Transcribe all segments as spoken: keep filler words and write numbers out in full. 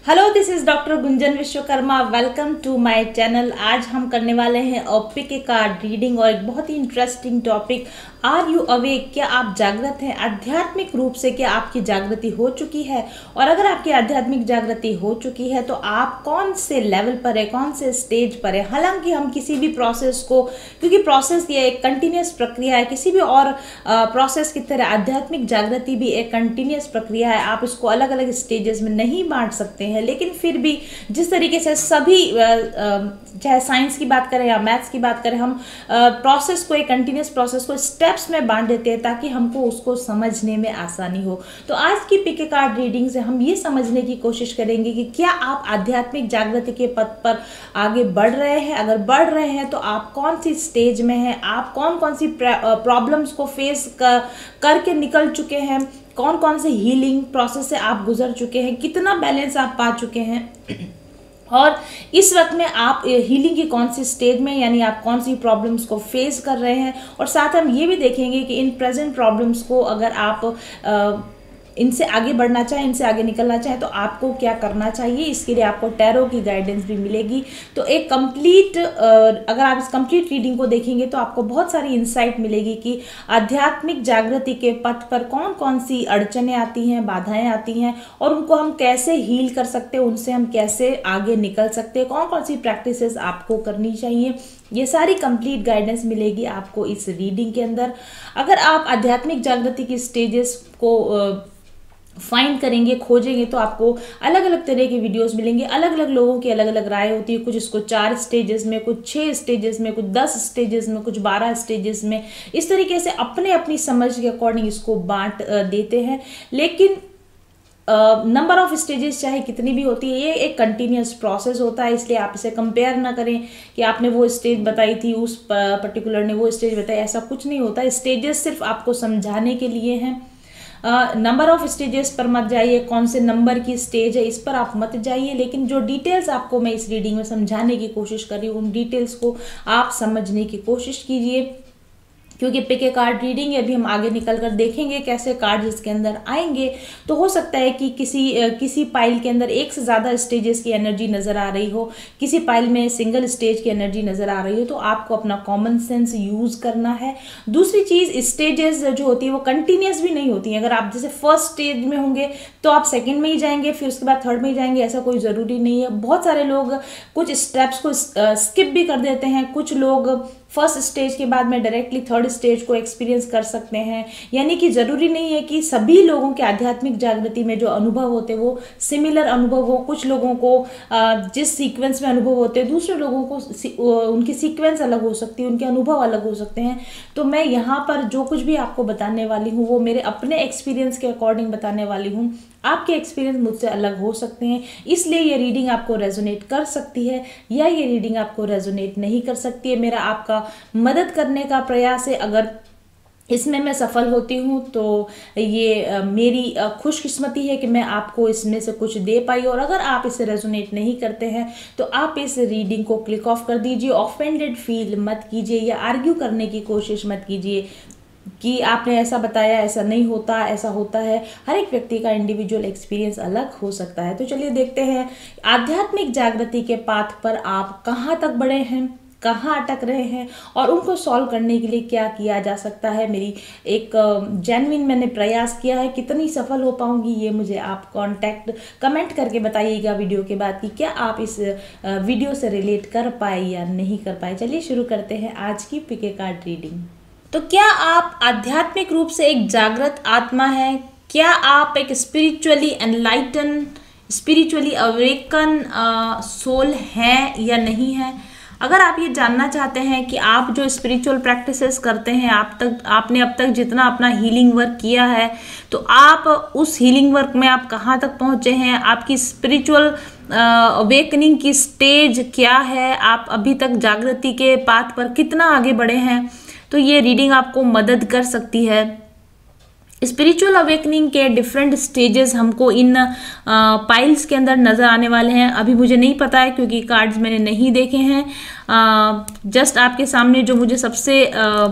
Hello, this is doctor Gunjan Vishwakarma. Welcome to my channel. आज हम करने वाले हैं ओपिके कार्ड रीडिंग और एक बहुत ही interesting topic, are you awake? क्या आप जागृत हैं? आध्यात्मिक रूप से क्या आपकी जागृति हो चुकी है? और अगर आपकी आध्यात्मिक जागृति हो चुकी है तो आप कौन से लेवल पर है, कौन से स्टेज पर है? हालांकि हम किसी भी प्रोसेस को, क्योंकि प्रोसेस ये एक कंटिन्यूस प्रक्रिया है, किसी भी और प्रोसेस की तरह आध्यात्मिक जागृति भी एक कंटिन्यूस प्रक्रिया है। आप इसको अलग अलग स्टेजेस में नहीं बांट सकते हैं, लेकिन फिर भी जिस तरीके से सभी, चाहे साइंस की बात करें या मैथ्स की बात करें, हम प्रोसेस को, एक कंटिन्यूस प्रोसेस को स्टेप्स में बांट देते हैं ताकि हमको उसको समझने में आसानी हो। तो आज की पिके कार्ड रीडिंग से हम ये समझने की कोशिश करेंगे कि क्या आप आध्यात्मिक जागृति के पथ पर आगे बढ़ रहे हैं। अगर बढ़ रहे हैं तो आप कौन सी स्टेज में हैं, आप कौन कौन सी प्रॉब्लम्स को फेस कर करके निकल चुके हैं, कौन कौन से हीलिंग प्रोसेस से आप गुजर चुके हैं, कितना बैलेंस आप पा चुके हैं, और इस वक्त में आप हीलिंग की कौन सी स्टेज में, यानी आप कौन सी प्रॉब्लम्स को फेस कर रहे हैं। और साथ हम ये भी देखेंगे कि इन प्रेजेंट प्रॉब्लम्स को अगर आप आ, इनसे आगे बढ़ना चाहें, इनसे आगे निकलना चाहें तो आपको क्या करना चाहिए। इसके लिए आपको टैरो की गाइडेंस भी मिलेगी। तो एक कंप्लीट, अगर आप इस कंप्लीट रीडिंग को देखेंगे तो आपको बहुत सारी इंसाइट मिलेगी कि आध्यात्मिक जागृति के पथ पर कौन कौन सी अड़चनें आती हैं, बाधाएं आती हैं, और उनको हम कैसे हील कर सकते हैं, उनसे हम कैसे आगे निकल सकते हैं, कौन कौन सी प्रैक्टिसेस आपको करनी चाहिए। ये सारी कंप्लीट गाइडेंस मिलेगी आपको इस रीडिंग के अंदर। अगर आप आध्यात्मिक जागृति की स्टेजेस को फाइंड करेंगे, खोजेंगे, तो आपको अलग अलग तरह के वीडियोस मिलेंगे। अलग अलग लोगों की अलग अलग राय होती है। कुछ इसको चार स्टेजेस में, कुछ छः स्टेजेस में, कुछ दस स्टेजेस में, कुछ बारह स्टेजेस में, इस तरीके से अपने अपनी समझ के अकॉर्डिंग इसको बांट देते हैं। लेकिन नंबर ऑफ स्टेजेस चाहे कितनी भी होती है, ये एक कंटिन्यूस प्रोसेस होता है। इसलिए आप इसे कंपेयर ना करें कि आपने वो स्टेज बताई थी, उस पर्टिकुलर ने वो स्टेज बताई, ऐसा कुछ नहीं होता। स्टेजेस सिर्फ आपको समझाने के लिए हैं। नंबर ऑफ स्टेजेस पर मत जाइए, कौन से नंबर की स्टेज है इस पर आप मत जाइए, लेकिन जो डिटेल्स आपको मैं इस रीडिंग में समझाने की कोशिश कर रही हूँ, उन डिटेल्स को आप समझने की कोशिश कीजिए। क्योंकि पिके कार्ड रीडिंग है, अभी हम आगे निकल कर देखेंगे कैसे कार्ड इसके अंदर आएंगे। तो हो सकता है कि किसी किसी पाइल के अंदर एक से ज़्यादा स्टेजेस की एनर्जी नज़र आ रही हो, किसी पाइल में सिंगल स्टेज की एनर्जी नज़र आ रही हो, तो आपको अपना कॉमन सेंस यूज़ करना है। दूसरी चीज़, स्टेजेस जो होती है वो कंटिन्यूस भी नहीं होती हैं। अगर आप जैसे फर्स्ट स्टेज में होंगे तो आप सेकेंड में ही जाएंगे, फिर उसके बाद थर्ड में ही जाएंगे, ऐसा कोई ज़रूरी नहीं है। बहुत सारे लोग कुछ स्टेप्स को स्किप भी कर देते हैं। कुछ लोग फर्स्ट स्टेज के बाद में डायरेक्टली थर्ड स्टेज को एक्सपीरियंस कर सकते हैं। यानी कि ज़रूरी नहीं है कि सभी लोगों के आध्यात्मिक जागृति में जो अनुभव होते हैं वो सिमिलर अनुभव हो। कुछ लोगों को जिस सीक्वेंस में अनुभव होते हैं, दूसरे लोगों को उनकी सीक्वेंस अलग हो सकती है, उनके अनुभव अलग हो सकते हैं। तो मैं यहाँ पर जो कुछ भी आपको बताने वाली हूँ वो मेरे अपने एक्सपीरियंस के अकॉर्डिंग बताने वाली हूँ। आपके एक्सपीरियंस मुझसे अलग हो सकते हैं, इसलिए ये रीडिंग आपको रेजोनेट कर सकती है या ये रीडिंग आपको रेजोनेट नहीं कर सकती है। मेरा आपका मदद करने का प्रयास है। अगर इसमें मैं सफल होती हूँ तो ये आ, मेरी आ, खुशकिस्मती है कि मैं आपको इसमें से कुछ दे पाई। और अगर आप इसे रेजोनेट नहीं करते हैं तो आप इस रीडिंग को क्लिक ऑफ कर दीजिए। ऑफेंडेड फील मत कीजिए या आर्ग्यू करने की कोशिश मत कीजिए कि आपने ऐसा बताया, ऐसा नहीं होता, ऐसा होता है। हर एक व्यक्ति का इंडिविजुअल एक्सपीरियंस अलग हो सकता है। तो चलिए देखते हैं आध्यात्मिक जागृति के पाथ पर आप कहाँ तक बढ़े हैं, कहाँ अटक रहे हैं, और उनको सॉल्व करने के लिए क्या किया जा सकता है। मेरी एक जेन्युइन मैंने प्रयास किया है, कितनी सफल हो पाऊंगी ये मुझे आप कांटेक्ट कमेंट करके बताइएगा वीडियो के बाद कि क्या आप इस वीडियो से रिलेट कर पाए या नहीं कर पाए। चलिए शुरू करते हैं आज की पिके कार्ड रीडिंग। तो क्या आप आध्यात्मिक रूप से एक जागृत आत्मा है? क्या आप एक spiritually enlighten, spiritually awaken soul हैं या नहीं है? अगर आप ये जानना चाहते हैं कि आप जो स्पिरिचुअल प्रैक्टिसेस करते हैं, आप तक आपने अब तक जितना अपना हीलिंग वर्क किया है, तो आप उस हीलिंग वर्क में आप कहाँ तक पहुँचे हैं, आपकी स्पिरिचुअल अवेकनिंग की स्टेज क्या है, आप अभी तक जागृति के पाथ पर कितना आगे बढ़े हैं, तो ये रीडिंग आपको मदद कर सकती है। स्पिरिचुअल अवेकनिंग के डिफरेंट स्टेजेस हमको इन पाइल्स के अंदर नज़र आने वाले हैं। अभी मुझे नहीं पता है क्योंकि कार्ड्स मैंने नहीं देखे हैं। जस्ट आपके सामने जो मुझे सबसे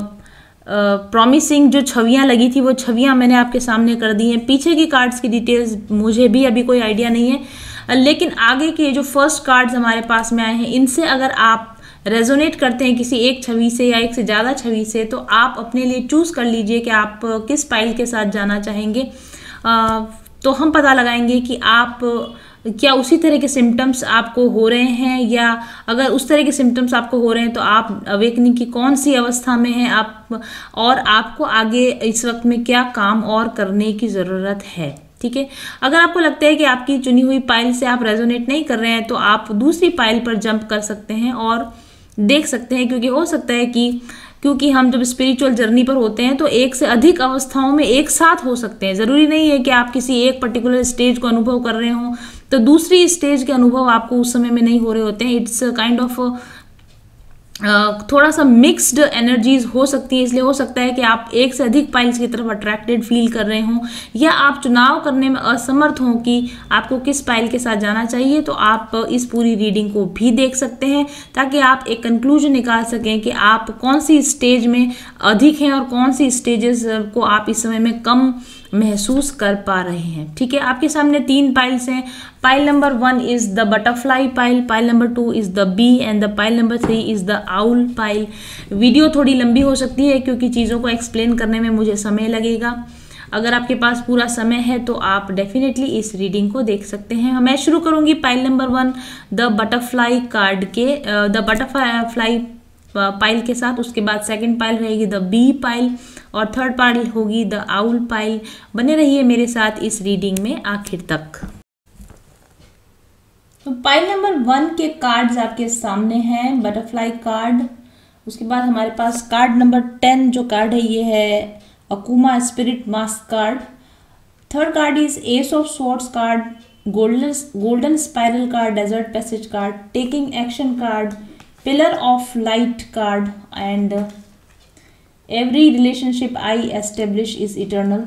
प्रॉमिसिंग जो छवियां लगी थी वो छवियां मैंने आपके सामने कर दी हैं। पीछे की कार्ड्स की डिटेल्स मुझे भी अभी कोई आइडिया नहीं है। लेकिन आगे के जो फर्स्ट कार्ड्स हमारे पास में आए हैं, इनसे अगर आप रेजोनेट करते हैं किसी एक छवि से या एक से ज़्यादा छवि से, तो आप अपने लिए चूज़ कर लीजिए कि आप किस पाइल के साथ जाना चाहेंगे। आ, तो हम पता लगाएंगे कि आप क्या उसी तरह के सिम्टम्स आपको हो रहे हैं, या अगर उस तरह के सिम्टम्स आपको हो रहे हैं तो आप अवेकनिंग की कौन सी अवस्था में हैं आप, और आपको आगे इस वक्त में क्या काम और करने की ज़रूरत है। ठीक है, अगर आपको लगता है कि आपकी चुनी हुई पाइल से आप रेजोनेट नहीं कर रहे हैं, तो आप दूसरी पाइल पर जंप कर सकते हैं और देख सकते हैं, क्योंकि हो सकता है कि क्योंकि हम जब स्पिरिचुअल जर्नी पर होते हैं तो एक से अधिक अवस्थाओं में एक साथ हो सकते हैं। ज़रूरी नहीं है कि आप किसी एक पर्टिकुलर स्टेज को अनुभव कर रहे हों तो दूसरी स्टेज के अनुभव आपको उस समय में नहीं हो रहे होते हैं। इट्स काइंड ऑफ थोड़ा सा मिक्स्ड एनर्जीज हो सकती है, इसलिए हो सकता है कि आप एक से अधिक पाइल्स की तरफ अट्रैक्टेड फील कर रहे हों, या आप चुनाव करने में असमर्थ हों कि आपको किस पाइल के साथ जाना चाहिए। तो आप इस पूरी रीडिंग को भी देख सकते हैं ताकि आप एक कंक्लूजन निकाल सकें कि आप कौन सी स्टेज में अधिक हैं और कौन सी स्टेजेस को आप इस समय में कम महसूस कर पा रहे हैं। ठीक है, आपके सामने तीन पाइल्स हैं। Pile number one is the butterfly pile, pile number two is the bee and the pile number three is the owl pile. Video थोड़ी लंबी हो सकती है क्योंकि चीज़ों को एक्सप्लेन करने में मुझे समय लगेगा। अगर आपके पास पूरा समय है तो आप डेफिनेटली इस रीडिंग को देख सकते हैं। मैं शुरू करूंगी pile number one the butterfly card के द बटरफ्लाई पाइल के साथ। उसके बाद सेकंड पाइल रहेगी द बी पाइल और थर्ड पाइल होगी द आउल पाइल। बने रहिए मेरे साथ इस रीडिंग में आखिर तक। तो पाइल नंबर वन के कार्ड्स आपके सामने हैं, बटरफ्लाई कार्ड। उसके बाद हमारे पास कार्ड नंबर टेन जो कार्ड है ये है Akuma spirit mask card. Third card is ace of swords card, golden golden spiral card, desert passage card, taking action card, pillar of light card and every relationship I establish is eternal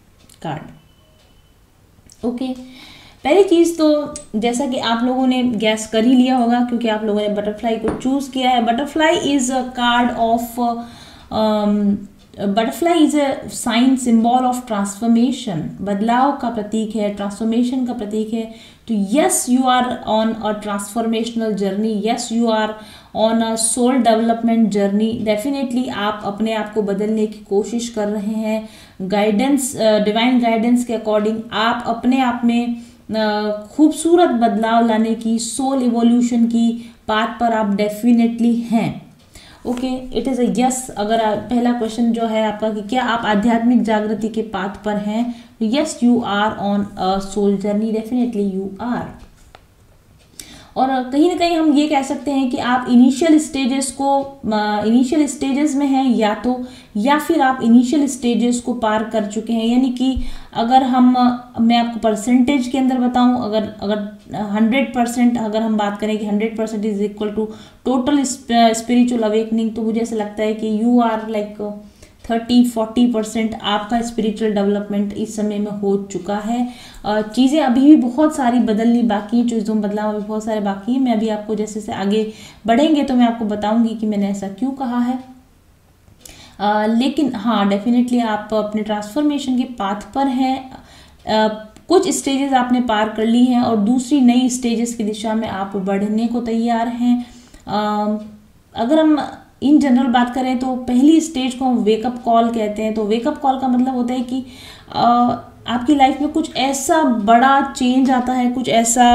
card. Okay, पहली चीज तो जैसा कि आप लोगों ने gas कर ही लिया होगा क्योंकि आप लोगों ने बटरफ्लाई को चूज किया है। Butterfly is a card of butterfly is a sign symbol of transformation, बदलाव का प्रतीक है, ट्रांसफॉर्मेशन का प्रतीक है। तो yes you are on a transformational journey, yes you are on a soul development journey. Definitely आप अपने आप को बदलने की कोशिश कर रहे हैं। गाइडेंस, डिवाइन गाइडेंस के अकॉर्डिंग आप अपने आप में खूबसूरत बदलाव लाने की, सोल इवोल्यूशन की बात पर आप डेफिनेटली हैं। Okay, it is a yes. अगर पहला क्वेश्चन जो है आपका कि क्या आप आध्यात्मिक जागृति के पाथ पर हैं, yes you are on a soul journey, definitely you are. और कहीं ना कहीं हम ये कह सकते हैं कि आप इनिशियल स्टेजेस को इनिशियल स्टेजेस में हैं या तो, या फिर आप इनिशियल स्टेजेस को पार कर चुके हैं। यानी कि अगर हम मैं आपको परसेंटेज के अंदर बताऊं, अगर अगर हंड्रेड परसेंट अगर हम बात करें कि hundred percent is equal to total spiritual awakening, तो मुझे ऐसा लगता है कि you are like thirty forty percent आपका स्पिरिचुअल डेवलपमेंट इस समय में हो चुका है। चीज़ें अभी भी बहुत सारी बदलनी बाकी है, चीज़ों में बदलाव अभी बहुत सारे बाकी हैं। मैं अभी आपको जैसे जैसे आगे बढ़ेंगे तो मैं आपको बताऊंगी कि मैंने ऐसा क्यों कहा है। आ, लेकिन हाँ, डेफिनेटली आप अपने ट्रांसफॉर्मेशन के पाथ पर हैं। आ, कुछ स्टेजेस आपने पार कर ली हैं और दूसरी नई स्टेजेस की दिशा में आप बढ़ने को तैयार हैं। आ, अगर हम इन जनरल बात करें तो पहली स्टेज को हम वेकअप कॉल कहते हैं। तो वेकअप कॉल का मतलब होता है कि आ, आपकी लाइफ में कुछ ऐसा बड़ा चेंज आता है, कुछ ऐसा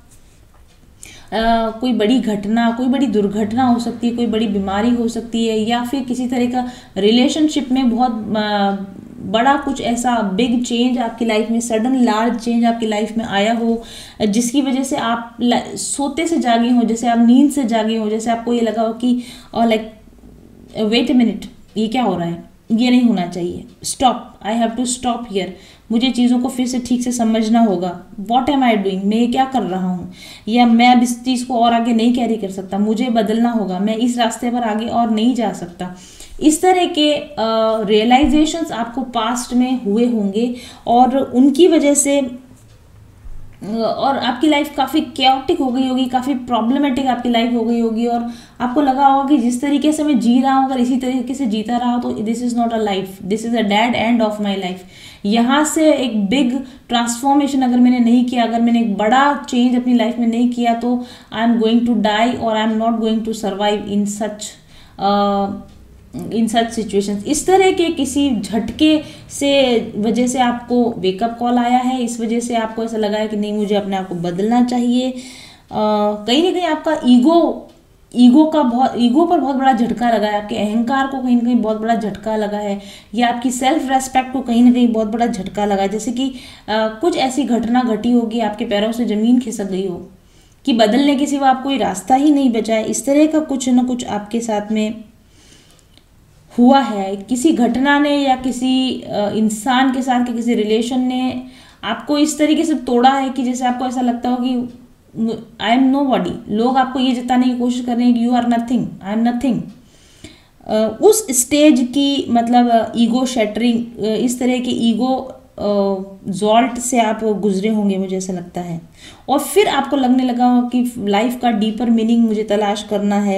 आ, कोई बड़ी घटना, कोई बड़ी दुर्घटना हो सकती है, कोई बड़ी बीमारी हो सकती है, या फिर किसी तरह का रिलेशनशिप में बहुत आ, बड़ा कुछ ऐसा बिग चेंज आपकी लाइफ में, सडन लार्ज चेंज आपकी लाइफ में आया हो, जिसकी वजह से आप सोते से जागे हो, जैसे आप नींद से जागे हो, जैसे आपको ये लगा हो कि लाइक वेट अ मिनट, ये क्या हो रहा है, ये नहीं होना चाहिए, stop, I have to stop here, मुझे चीज़ों को फिर से ठीक से समझना होगा, व्हाट एम आई डूइंग, मैं ये क्या कर रहा हूँ, या मैं अब इस चीज़ को और आगे नहीं कैरी कर सकता, मुझे बदलना होगा, मैं इस रास्ते पर आगे और नहीं जा सकता। इस तरह के रियलाइजेशंस uh, आपको पास्ट में हुए होंगे और उनकी वजह से और आपकी लाइफ काफ़ी कैओटिक हो गई होगी, काफ़ी प्रॉब्लमेटिक आपकी लाइफ हो गई होगी, और आपको लगा होगा कि जिस तरीके से मैं जी रहा हूँ अगर इसी तरीके से जीता रहा तो this is not a life, this is a dead end of my life. यहाँ से एक बिग ट्रांसफॉर्मेशन अगर मैंने नहीं किया, अगर मैंने एक बड़ा चेंज अपनी लाइफ में नहीं किया, तो I am going to die और I am not going to survive in such in such situations. इस तरह के किसी झटके से वजह से आपको वेकअप कॉल आया है, इस वजह से आपको ऐसा लगा है कि नहीं मुझे अपने आप को बदलना चाहिए। कहीं ना कहीं आपका ईगो ईगो का बहुत ईगो पर बहुत बड़ा झटका लगा है, आपके अहंकार को कहीं ना कहीं बहुत बड़ा झटका लगा है, या आपकी सेल्फ रेस्पेक्ट को कहीं ना कहीं बहुत बड़ा झटका लगा है। जैसे कि आ, कुछ ऐसी घटना घटी होगी, आपके पैरों से ज़मीन खिसक गई हो कि बदलने के सिवा आप कोई रास्ता ही नहीं बचा है। इस तरह का कुछ ना कुछ आपके साथ में हुआ है, किसी घटना ने या किसी इंसान के साथ के किसी रिलेशन ने आपको इस तरीके से तोड़ा है कि जैसे आपको ऐसा लगता हो कि आई एम नो बॉडी। लोग आपको ये जताने की कोशिश कर रहे हैं कि you are nothing, I am nothing. उस स्टेज की मतलब ईगो शैटरिंग, इस तरह के ईगो जॉल्ट से आप गुजरे होंगे, मुझे ऐसा लगता है। और फिर आपको लगने लगा हो कि लाइफ का डीपर मीनिंग मुझे तलाश करना है,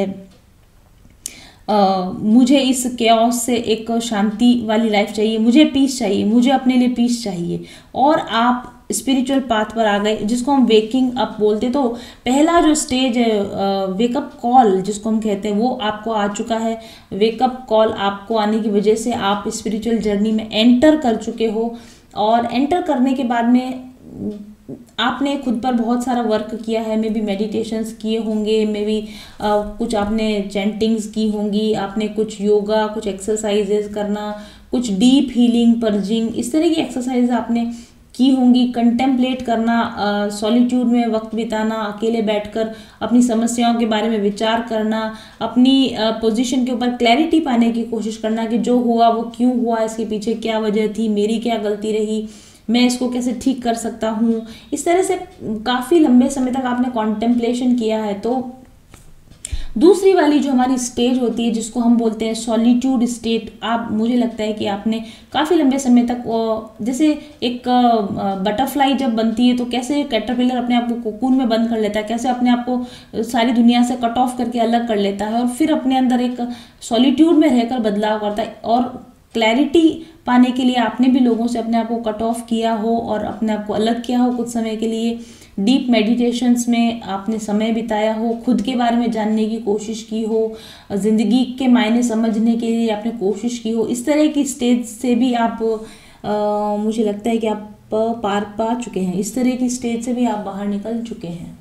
Uh, मुझे इस केओस से एक शांति वाली लाइफ चाहिए, मुझे पीस चाहिए, मुझे अपने लिए पीस चाहिए, और आप स्पिरिचुअल पाथ पर आ गए, जिसको हम वेकिंग अप बोलते। तो पहला जो स्टेज है वेकअप कॉल जिसको हम कहते हैं, वो आपको आ चुका है। वेकअप कॉल आपको आने की वजह से आप स्पिरिचुअल जर्नी में एंटर कर चुके हो, और एंटर करने के बाद में आपने खुद पर बहुत सारा वर्क किया है। मे बी मेडिटेशंस किए होंगे, मे बी कुछ आपने चैंटिंग्स की होंगी, आपने कुछ योगा, कुछ एक्सरसाइजेज करना, कुछ डीप हीलिंग, पर्जिंग, इस तरह की एक्सरसाइज आपने की होंगी। कंटेम्पलेट करना, सॉलिट्यूड में वक्त बिताना, अकेले बैठकर अपनी समस्याओं के बारे में विचार करना, अपनी पोजीशन के ऊपर क्लैरिटी पाने की कोशिश करना कि जो हुआ वो क्यों हुआ, इसके पीछे क्या वजह थी, मेरी क्या गलती रही, मैं इसको कैसे ठीक कर सकता हूँ। इस तरह से काफ़ी लंबे समय तक आपने कॉन्टेम्पलेशन किया है। तो दूसरी वाली जो हमारी स्टेज होती है जिसको हम बोलते हैं सॉलिट्यूड स्टेट, आप मुझे लगता है कि आपने काफ़ी लंबे समय तक, जैसे एक बटरफ्लाई जब बनती है तो कैसे कैटरपिलर अपने आप को कोकून में बंद कर लेता है, कैसे अपने आप को सारी दुनिया से कट ऑफ करके अलग कर लेता है और फिर अपने अंदर एक सॉलिट्यूड में रहकर बदलाव करता है। और क्लैरिटी पाने के लिए आपने भी लोगों से अपने आप को कट ऑफ किया हो और अपने आप को अलग किया हो कुछ समय के लिए। डीप मेडिटेशंस में आपने समय बिताया हो, खुद के बारे में जानने की कोशिश की हो, ज़िंदगी के मायने समझने के लिए आपने कोशिश की हो। इस तरह की स्टेज से भी आप आ, मुझे लगता है कि आप पार पा चुके हैं, इस तरह की स्टेज से भी आप बाहर निकल चुके हैं।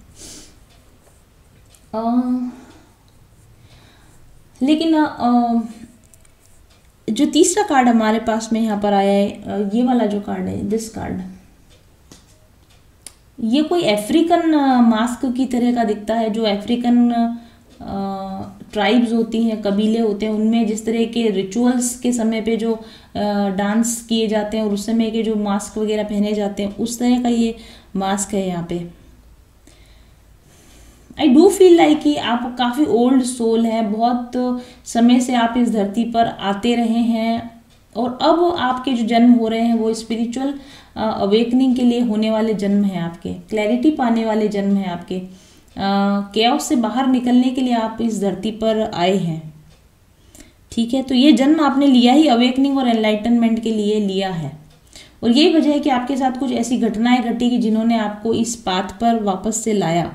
आ, लेकिन आ, जो तीसरा कार्ड हमारे पास में यहाँ पर आया है, ये वाला जो कार्ड है, दिस कार्ड, ये कोई अफ्रीकन मास्क की तरह का दिखता है। जो अफ्रीकन ट्राइब्स होती हैं, कबीले होते हैं, उनमें जिस तरह के रिचुअल्स के समय पे जो डांस किए जाते हैं और उस समय के जो मास्क वगैरह पहने जाते हैं, उस तरह का ये मास्क है यहाँ पे। आई डू फील लाइक कि आप काफ़ी ओल्ड सोल है, बहुत समय से आप इस धरती पर आते रहे हैं और अब आपके जो जन्म हो रहे हैं वो स्पिरिचुअल अवेकनिंग के लिए होने वाले जन्म हैं आपके, क्लैरिटी पाने वाले जन्म हैं आपके, केओस से बाहर निकलने के लिए आप इस धरती पर आए हैं। ठीक है, तो ये जन्म आपने लिया ही अवेकनिंग और एनलाइटनमेंट के लिए लिया है, और यही वजह है कि आपके साथ कुछ ऐसी घटनाएं घटी कि जिन्होंने आपको इस पाथ पर वापस से लाया।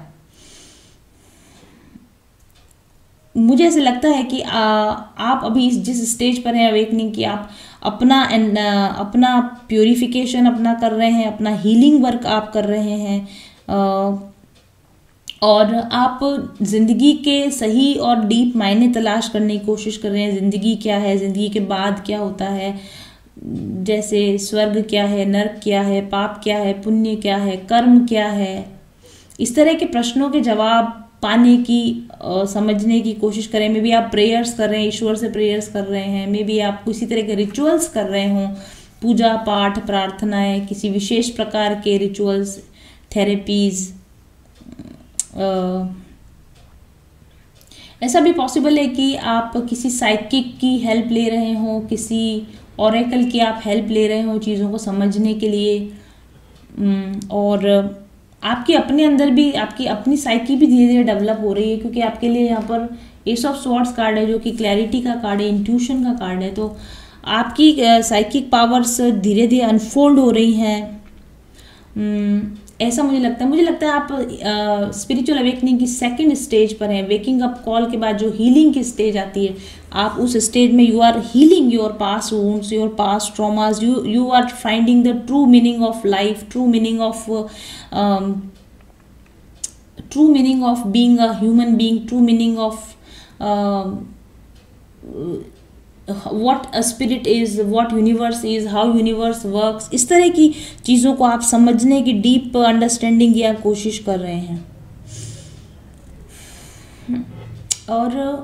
मुझे ऐसे लगता है कि आ, आप अभी इस जिस स्टेज पर हैं अवेकनिंग की, आप अपना एंड अपना प्योरिफिकेशन अपना कर रहे हैं, अपना हीलिंग वर्क आप कर रहे हैं, आ, और आप ज़िंदगी के सही और डीप मायने तलाश करने की कोशिश कर रहे हैं। ज़िंदगी क्या है, ज़िंदगी के बाद क्या होता है, जैसे स्वर्ग क्या है, नर्क क्या है, पाप क्या है, पुण्य क्या है, कर्म क्या है, इस तरह के प्रश्नों के जवाब पाने की आ, समझने की कोशिश करें। मे बी आप प्रेयर्स कर रहे हैं, ईश्वर से प्रेयर्स कर रहे हैं, मे बी आप किसी तरह के रिचुअल्स कर रहे हों, पूजा पाठ प्रार्थनाएं, किसी विशेष प्रकार के रिचुअल्स, थेरेपीज। ऐसा भी पॉसिबल है कि आप किसी साइकिक की हेल्प ले रहे हों, किसी ऑरेकल की आप हेल्प ले रहे हों चीज़ों को समझने के लिए, और आपके अपने अंदर भी आपकी अपनी साइकी भी धीरे धीरे डेवलप हो रही है, क्योंकि आपके लिए यहाँ पर एस ऑफ स्वॉर्ड्स कार्ड है जो कि क्लैरिटी का कार्ड है, इंट्यूशन का कार्ड है। तो आपकी साइकिक पावर्स धीरे धीरे अनफोल्ड हो रही हैं, ऐसा मुझे लगता है। मुझे लगता है आप स्पिरिचुअल अवेकनिंग की सेकंड स्टेज पर हैं। वेकिंग अप कॉल के बाद जो हीलिंग की स्टेज आती है, आप उस स्टेज में you are healing your past wounds, your past traumas, you you are finding the true meaning of life, true meaning of true meaning of being a human being, true meaning of what a spirit is, what universe is, how universe works। इस तरह की चीज़ों को आप समझने की deep understanding की आप कोशिश कर रहे हैं। और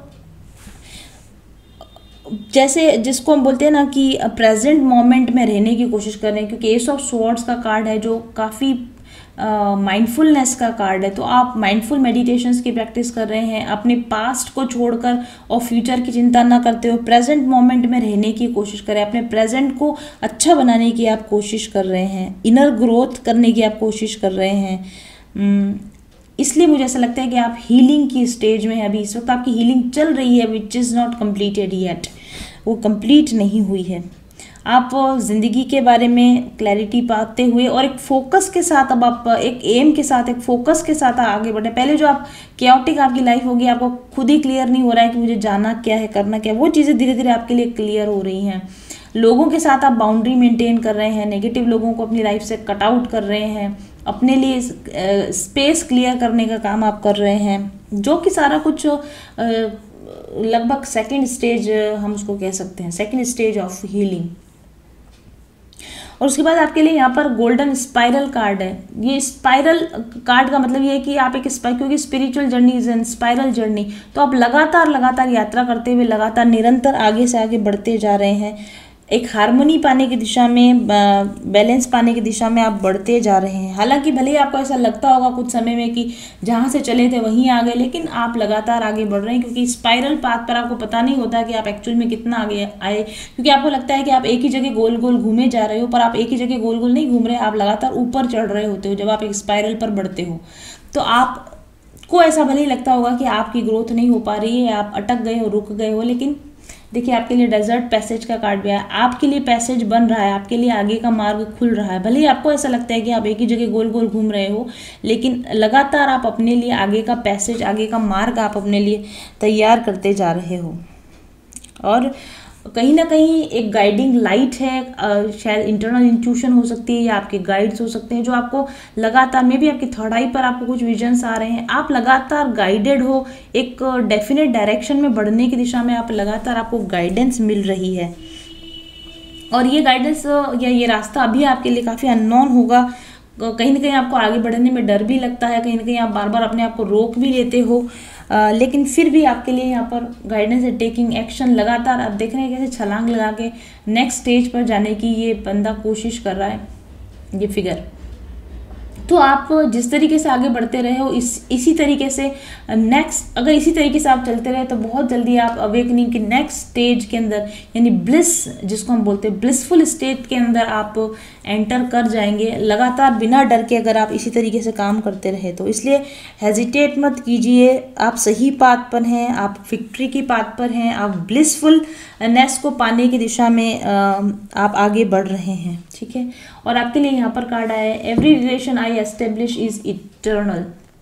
जैसे जिसको हम बोलते हैं ना कि प्रेजेंट मोमेंट में रहने की कोशिश कर रहे हैं, क्योंकि एस ऑफ स्वॉर्ड्स का कार्ड है जो काफ़ी माइंडफुलनेस uh, का कार्ड है। तो आप माइंडफुल मेडिटेशंस की प्रैक्टिस कर रहे हैं, अपने पास्ट को छोड़कर और फ्यूचर की चिंता ना करते हो प्रेजेंट मोमेंट में रहने की कोशिश करें, अपने प्रेजेंट को अच्छा बनाने की आप कोशिश कर रहे हैं, इनर ग्रोथ करने की आप कोशिश कर रहे हैं। इसलिए मुझे ऐसा लगता है कि आप हीलिंग की स्टेज में हैं अभी। इस वक्त आपकी हीलिंग चल रही है, which is not completed yet, वो कंप्लीट नहीं हुई है। आप ज़िंदगी के बारे में क्लैरिटी पाते हुए और एक फोकस के साथ, अब आप एक एम के साथ, एक फोकस के साथ आगे बढ़े। पहले जो आप कैओटिक आपकी लाइफ होगी, आपको खुद ही क्लियर नहीं हो रहा है कि मुझे जाना क्या है, करना क्या है, वो चीज़ें धीरे धीरे आपके लिए क्लियर हो रही हैं। लोगों के साथ आप बाउंड्री मेंटेन कर रहे हैं, नेगेटिव लोगों को अपनी लाइफ से कट आउट कर रहे हैं, अपने लिए स्पेस क्लियर करने का काम आप कर रहे हैं, जो कि सारा कुछ लगभग सेकेंड स्टेज हम उसको कह सकते हैं, सेकेंड स्टेज ऑफ हीलिंग। और उसके बाद आपके लिए यहाँ पर गोल्डन स्पाइरल कार्ड है। ये स्पाइरल कार्ड का मतलब ये है कि आप एक स्पाइरल, क्योंकि spiritual journey is an spiral journey, तो आप लगातार लगातार यात्रा करते हुए लगातार निरंतर आगे से आगे बढ़ते जा रहे हैं। एक हार्मनी पाने की दिशा में, बैलेंस पाने की दिशा में आप बढ़ते जा रहे हैं। हालांकि भले ही आपको ऐसा लगता होगा कुछ समय में कि जहाँ से चले थे वहीं आ गए, लेकिन आप लगातार आगे बढ़ रहे हैं, क्योंकि स्पाइरल पाथ पर आपको पता नहीं होता कि आप एक्चुअल में कितना आगे आए, क्योंकि आपको लगता है कि आप एक ही जगह गोल गोल घूमे जा रहे हो, पर आप एक ही जगह गोल गोल नहीं घूम रहे, आप लगातार ऊपर चढ़ रहे होते हो जब आप एक स्पाइरल पर बढ़ते हो। तो आपको ऐसा भले ही लगता होगा कि आपकी ग्रोथ नहीं हो पा रही है, आप अटक गए हो, रुक गए हो, लेकिन देखिए आपके लिए डेजर्ट पैसेज का कार्ड भी है। आपके लिए पैसेज बन रहा है, आपके लिए आगे का मार्ग खुल रहा है। भले ही आपको ऐसा लगता है कि आप एक ही जगह गोल गोल घूम रहे हो, लेकिन लगातार आप अपने लिए आगे का पैसेज, आगे का मार्ग आप अपने लिए तैयार करते जा रहे हो। और कहीं ना कहीं एक गाइडिंग लाइट है, शायद इंटरनल इंट्यूशन हो सकती है या आपके गाइड्स हो सकते हैं, जो आपको लगातार, मे बी आपकी थर्ड आई पर आपको कुछ विजन्स आ रहे हैं, आप लगातार गाइडेड हो, एक डेफिनेट डायरेक्शन में बढ़ने की दिशा में आप लगातार, आपको गाइडेंस मिल रही है। और ये गाइडेंस या ये रास्ता अभी आपके लिए काफ़ी अननोन होगा, कहीं ना कहीं आपको आगे बढ़ने में डर भी लगता है, कहीं ना कहीं आप बार बार अपने आप को रोक भी लेते हो, आ, लेकिन फिर भी आपके लिए यहाँ पर गाइडेंस है, टेकिंग एक्शन। लगातार आप देख रहे हैं कैसे छलांग लगा के नेक्स्ट स्टेज पर जाने की ये बंदा कोशिश कर रहा है, ये फिगर। तो आप जिस तरीके से आगे बढ़ते रहे हो, इस इसी तरीके से नेक्स्ट, अगर इसी तरीके से आप चलते रहे तो बहुत जल्दी आप अवेकनिंग के नेक्स्ट स्टेज के अंदर, यानी ब्लिस जिसको हम बोलते हैं, ब्लिसफुल स्टेट के अंदर आप एंटर कर जाएंगे, लगातार बिना डर के, अगर आप इसी तरीके से काम करते रहे तो। इसलिए हेजिटेट मत कीजिए, आप सही पाथ पर हैं, आप विक्ट्री की पाथ पर हैं, आप ब्लिसफुलनेस को पाने की दिशा में आप आगे बढ़ रहे हैं, ठीक है। और आपके लिए यहाँ पर कार्ड आया है, every relation I establish is eternal.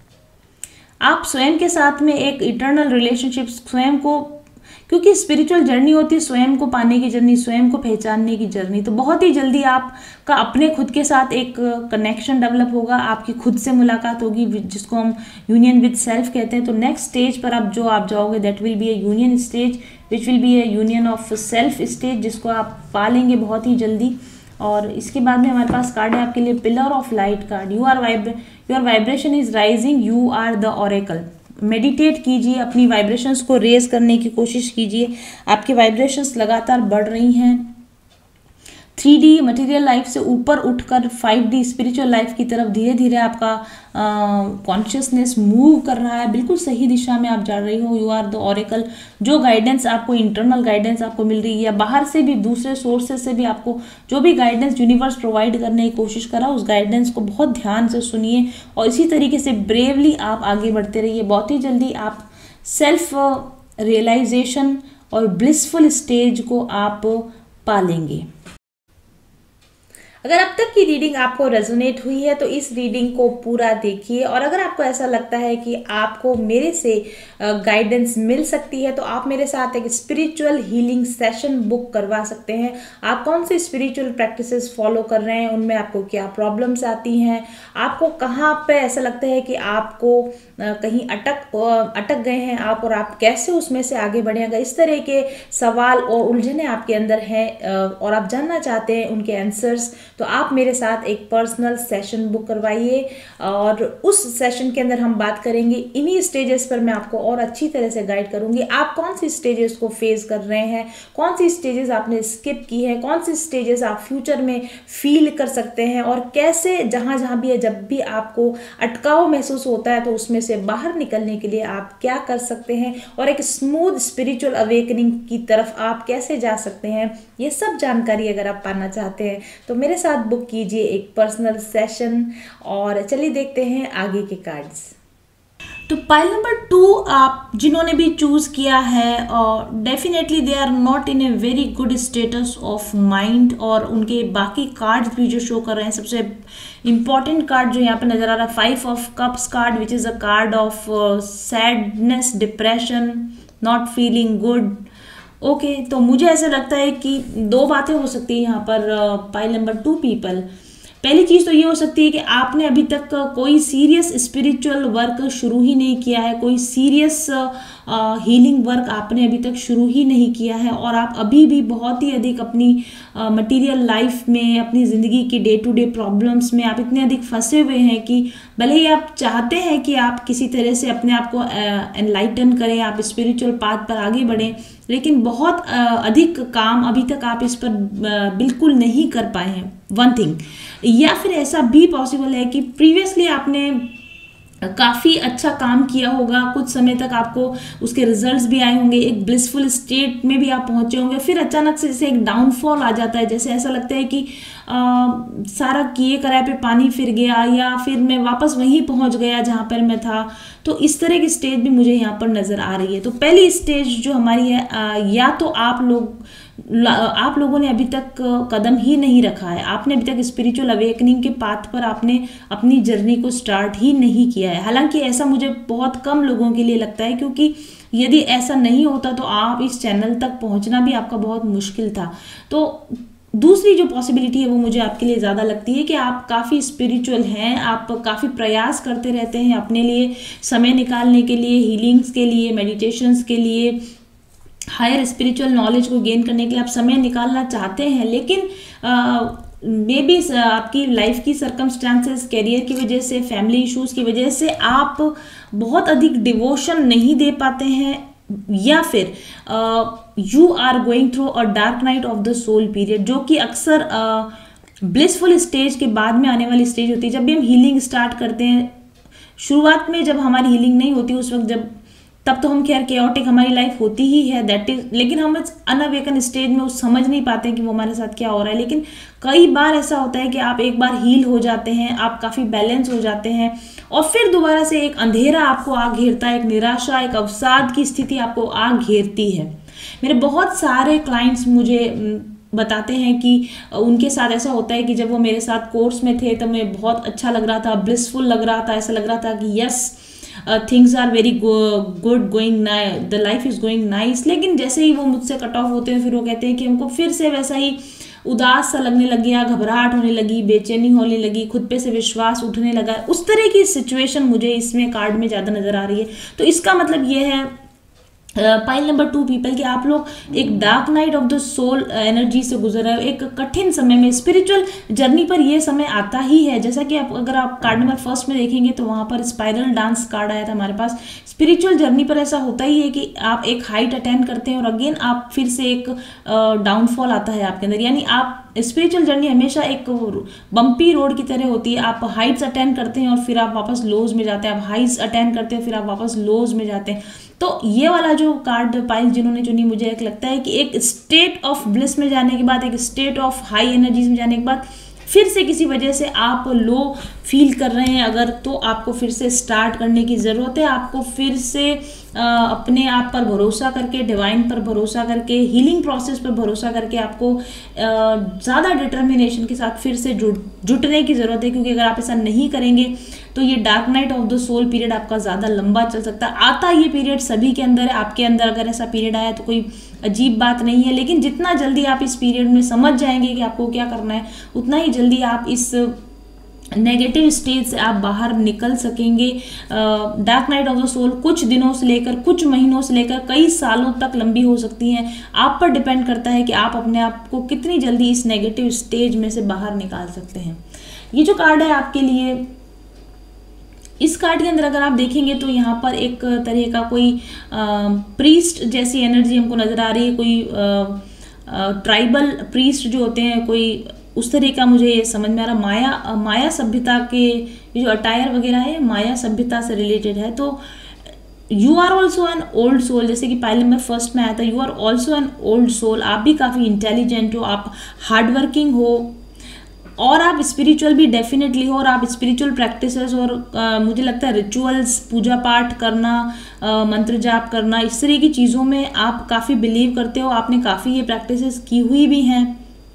आप स्वयं के साथ में एक इटर्नल रिलेशनशिप, स्वयं को, क्योंकि स्पिरिचुअल जर्नी होती है स्वयं को पाने की जर्नी, स्वयं को पहचानने की जर्नी, तो बहुत ही जल्दी आपका अपने खुद के साथ एक कनेक्शन डेवलप होगा, आपकी खुद से मुलाकात होगी, जिसको हम यूनियन विद सेल्फ कहते हैं। तो नेक्स्ट स्टेज पर आप जो आप जाओगे, that will be a union stage, which will be a union of self stage, जिसको आप पालेंगे बहुत ही जल्दी। और इसके बाद में हमारे पास कार्ड है आपके लिए pillar of light card. You are vibra your vibration is rising, you are the oracle. Meditate कीजिए, अपनी वाइब्रेशंस को रेज करने की कोशिश कीजिए, आपकी वाइब्रेशंस लगातार बढ़ रही हैं। थ्री डी मटेरियल लाइफ से ऊपर उठकर फाइव डी स्पिरिचुअल लाइफ की तरफ धीरे धीरे आपका कॉन्शियसनेस मूव कर रहा है। बिल्कुल सही दिशा में आप जा रही हो। You are the oracle. जो गाइडेंस आपको, इंटरनल गाइडेंस आपको मिल रही है या बाहर से भी दूसरे सोर्सेज से भी आपको जो भी गाइडेंस यूनिवर्स प्रोवाइड करने की कोशिश करा, उस गाइडेंस को बहुत ध्यान से सुनिए और इसी तरीके से ब्रेवली आप आगे बढ़ते रहिए। बहुत ही जल्दी आप सेल्फ रियलाइजेशन और ब्लिसफुल स्टेज को आप पालेंगे। अगर अब तक की रीडिंग आपको रेजोनेट हुई है तो इस रीडिंग को पूरा देखिए, और अगर आपको ऐसा लगता है कि आपको मेरे से गाइडेंस मिल सकती है तो आप मेरे साथ एक स्पिरिचुअल हीलिंग सेशन बुक करवा सकते हैं। आप कौन से स्पिरिचुअल प्रैक्टिसेस फॉलो कर रहे हैं, उनमें आपको क्या प्रॉब्लम्स आती हैं, आपको कहाँ पे ऐसा लगता है कि आपको कहीं अटक अटक गए हैं आप, और आप कैसे उसमें से आगे बढ़ेंगे। इस तरह के सवाल और उलझने आपके अंदर हैं और आप जानना चाहते हैं उनके आंसर्स, तो आप मेरे साथ एक पर्सनल सेशन बुक करवाइए और उस सेशन के अंदर हम बात करेंगे इन्हीं स्टेजेस पर। मैं आपको और अच्छी तरह से गाइड करूंगी। आप कौन सी स्टेजेस को फेस कर रहे हैं, कौन सी स्टेजेस आपने स्किप की है, कौन सी स्टेजेस आप फ्यूचर में फील कर सकते हैं, और कैसे जहां जहां भी है जब भी आपको अटकाव महसूस होता है तो उसमें से बाहर निकलने के लिए आप क्या कर सकते हैं, और एक स्मूथ स्पिरिचुअल अवेकनिंग की तरफ आप कैसे जा सकते हैं। ये सब जानकारी अगर आप पाना चाहते हैं तो मेरे साथ बुक कीजिए एक पर्सनल सेशन। और चलिए देखते हैं आगे के कार्ड्स। तो पाइल नंबर टू आप जिन्होंने भी चूज किया है और definitely they are not in a very good status of mind, और उनके बाकी कार्ड्स भी जो शो कर रहे हैं, सबसे इंपॉर्टेंट कार्ड जो यहाँ पे नजर आ रहा है five of cups card, which is a card of sadness, depression, not feeling good. Okay okay, तो मुझे ऐसा लगता है कि दो बातें हो सकती है यहाँ पर पाइल नंबर टू पीपल। पहली चीज़ तो ये हो सकती है कि आपने अभी तक कोई सीरियस स्पिरिचुअल वर्क शुरू ही नहीं किया है, कोई सीरियस हीलिंग वर्क आपने अभी तक शुरू ही नहीं किया है, और आप अभी भी बहुत ही अधिक अपनी मटेरियल लाइफ में, अपनी ज़िंदगी की डे टू डे प्रॉब्लम्स में आप इतने अधिक फंसे हुए हैं कि भले ही आप चाहते हैं कि आप किसी तरह से अपने आप को एनलाइटन करें, आप स्पिरिचुअल पाथ पर आगे बढ़ें, लेकिन बहुत अधिक काम अभी तक आप इस पर बिल्कुल नहीं कर पाए हैं। वन थिंग, या फिर ऐसा भी पॉसिबल है कि प्रीवियसली आपने काफ़ी अच्छा काम किया होगा, कुछ समय तक आपको उसके रिजल्ट्स भी आए होंगे, एक ब्लिसफुल स्टेट में भी आप पहुंचे होंगे, फिर अचानक से जैसे एक डाउनफॉल आ जाता है, जैसे ऐसा लगता है कि आ, सारा किए कराए पे पानी फिर गया, या फिर मैं वापस वहीं पहुंच गया जहां पर मैं था। तो इस तरह की स्टेज भी मुझे यहाँ पर नज़र आ रही है। तो पहली स्टेज जो हमारी है, आ, या तो आप लोग आप लोगों ने अभी तक कदम ही नहीं रखा है, आपने अभी तक स्पिरिचुअल अवेकनिंग के पाथ पर आपने अपनी जर्नी को स्टार्ट ही नहीं किया है। हालांकि ऐसा मुझे बहुत कम लोगों के लिए लगता है, क्योंकि यदि ऐसा नहीं होता तो आप इस चैनल तक पहुंचना भी आपका बहुत मुश्किल था। तो दूसरी जो पॉसिबिलिटी है वो मुझे आपके लिए ज़्यादा लगती है कि आप काफ़ी स्पिरिचुअल हैं, आप काफ़ी प्रयास करते रहते हैं अपने लिए समय निकालने के लिए, हीलिंग्स के लिए, मेडिटेशंस के लिए, हायर स्पिरिचुअल नॉलेज को गेन करने के लिए आप समय निकालना चाहते हैं, लेकिन मे बी आपकी लाइफ की सर्कमस्टांसेस, करियर की वजह से, फैमिली इश्यूज की वजह से आप बहुत अधिक डिवोशन नहीं दे पाते हैं, या फिर you are going through a dark night of the soul period, जो कि अक्सर ब्लिसफुल स्टेज के बाद में आने वाली स्टेज होती है। जब भी हम हीलिंग स्टार्ट करते हैं, शुरुआत में जब हमारी हीलिंग नहीं होती उस वक्त, जब तब तो हम खैर केओटिक हमारी लाइफ होती ही है, दैट इज, लेकिन हम इस अनअवेकन स्टेज में उस समझ नहीं पाते कि वो हमारे साथ क्या हो रहा है। लेकिन कई बार ऐसा होता है कि आप एक बार हील हो जाते हैं, आप काफ़ी बैलेंस हो जाते हैं, और फिर दोबारा से एक अंधेरा आपको आग घेरता है, एक निराशा, एक अवसाद की स्थिति आपको आग घेरती है। मेरे बहुत सारे क्लाइंट्स मुझे बताते हैं कि उनके साथ ऐसा होता है कि जब वो मेरे साथ कोर्स में थे तब मैं बहुत अच्छा लग रहा था, ब्लिसफुल लग रहा था, ऐसा लग रहा था कि yes things are very good, going the life is going nice, लेकिन जैसे ही वो मुझसे कट ऑफ होते हैं फिर वो कहते हैं कि हमको फिर से वैसा ही उदास सा लगने लग गया, घबराहट होने लगी, बेचैनी होने लगी, खुद पे से विश्वास उठने लगा। उस तरह की सिचुएशन मुझे इसमें कार्ड में ज़्यादा नज़र आ रही है। तो इसका मतलब ये है पाइल नंबर टू पीपल कि आप लोग एक dark night of the soul energy से गुजर रहे हो, एक कठिन समय में। स्पिरिचुअल जर्नी पर ये समय आता ही है, जैसा कि आप अगर आप कार्ड नंबर फर्स्ट में देखेंगे तो वहाँ पर स्पाइरल डांस कार्ड आया था हमारे पास। स्पिरिचुअल जर्नी पर ऐसा होता ही है कि आप एक हाइट अटेंड करते हैं और अगेन आप फिर से एक डाउनफॉल आता है आपके अंदर, यानी आप स्पिरिचुअल जर्नी हमेशा एक बम्पी रोड की तरह होती है। आप हाइट्स अटेंड करते हैं और फिर आप वापस लोज में जाते हैं, आप हाइट्स अटेंड करते हैं फिर आप वापस लोज में जाते हैं। तो ये वाला जो कार्ड पाइल जिन्होंने चुनी, मुझे एक लगता है कि एक स्टेट ऑफ ब्लिस में जाने के बाद, एक स्टेट ऑफ हाई एनर्जीज में जाने के बाद फिर से किसी वजह से आप लो फील कर रहे हैं अगर, तो आपको फिर से स्टार्ट करने की ज़रूरत है। आपको फिर से आ, अपने आप पर भरोसा करके, डिवाइन पर भरोसा करके, हीलिंग प्रोसेस पर भरोसा करके आपको ज़्यादा डिटर्मिनेशन के साथ फिर से जुट जुटने की ज़रूरत है। क्योंकि अगर आप ऐसा नहीं करेंगे तो ये dark night of the soul period आपका ज़्यादा लंबा चल सकता है। आता ये पीरियड सभी के अंदर है, आपके अंदर अगर ऐसा पीरियड आया तो कोई अजीब बात नहीं है, लेकिन जितना जल्दी आप इस पीरियड में समझ जाएंगे कि आपको क्या करना है, उतना ही जल्दी आप इस नेगेटिव स्टेज से आप बाहर निकल सकेंगे। Dark night of the soul कुछ दिनों से लेकर, कुछ महीनों से लेकर कई सालों तक लंबी हो सकती हैं। आप पर डिपेंड करता है कि आप अपने आप को कितनी जल्दी इस नेगेटिव स्टेज में से बाहर निकाल सकते हैं। ये जो कार्ड है आपके लिए, इस कार्ड के अंदर अगर आप देखेंगे तो यहाँ पर एक तरह का कोई प्रीस्ट जैसी एनर्जी हमको नज़र आ रही है। कोई ट्राइबल प्रीस्ट जो होते हैं, कोई उस तरह का मुझे ये समझ में आ रहा। माया माया सभ्यता के ये जो अटायर वगैरह है, माया सभ्यता से रिलेटेड है। तो you are also an old soul, जैसे कि पहले नंबर फर्स्ट में आया था, you are also an old soul. आप भी काफ़ी इंटेलिजेंट हो, आप हार्डवर्किंग हो और आप स्पिरिचुअल भी डेफिनेटली हो। और आप स्पिरिचुअल प्रैक्टिसेस और आ, मुझे लगता है रिचुअल्स, पूजा पाठ करना, आ, मंत्र जाप करना, इस तरह की चीज़ों में आप काफ़ी बिलीव करते हो। आपने काफ़ी ये प्रैक्टिसेस की हुई भी हैं।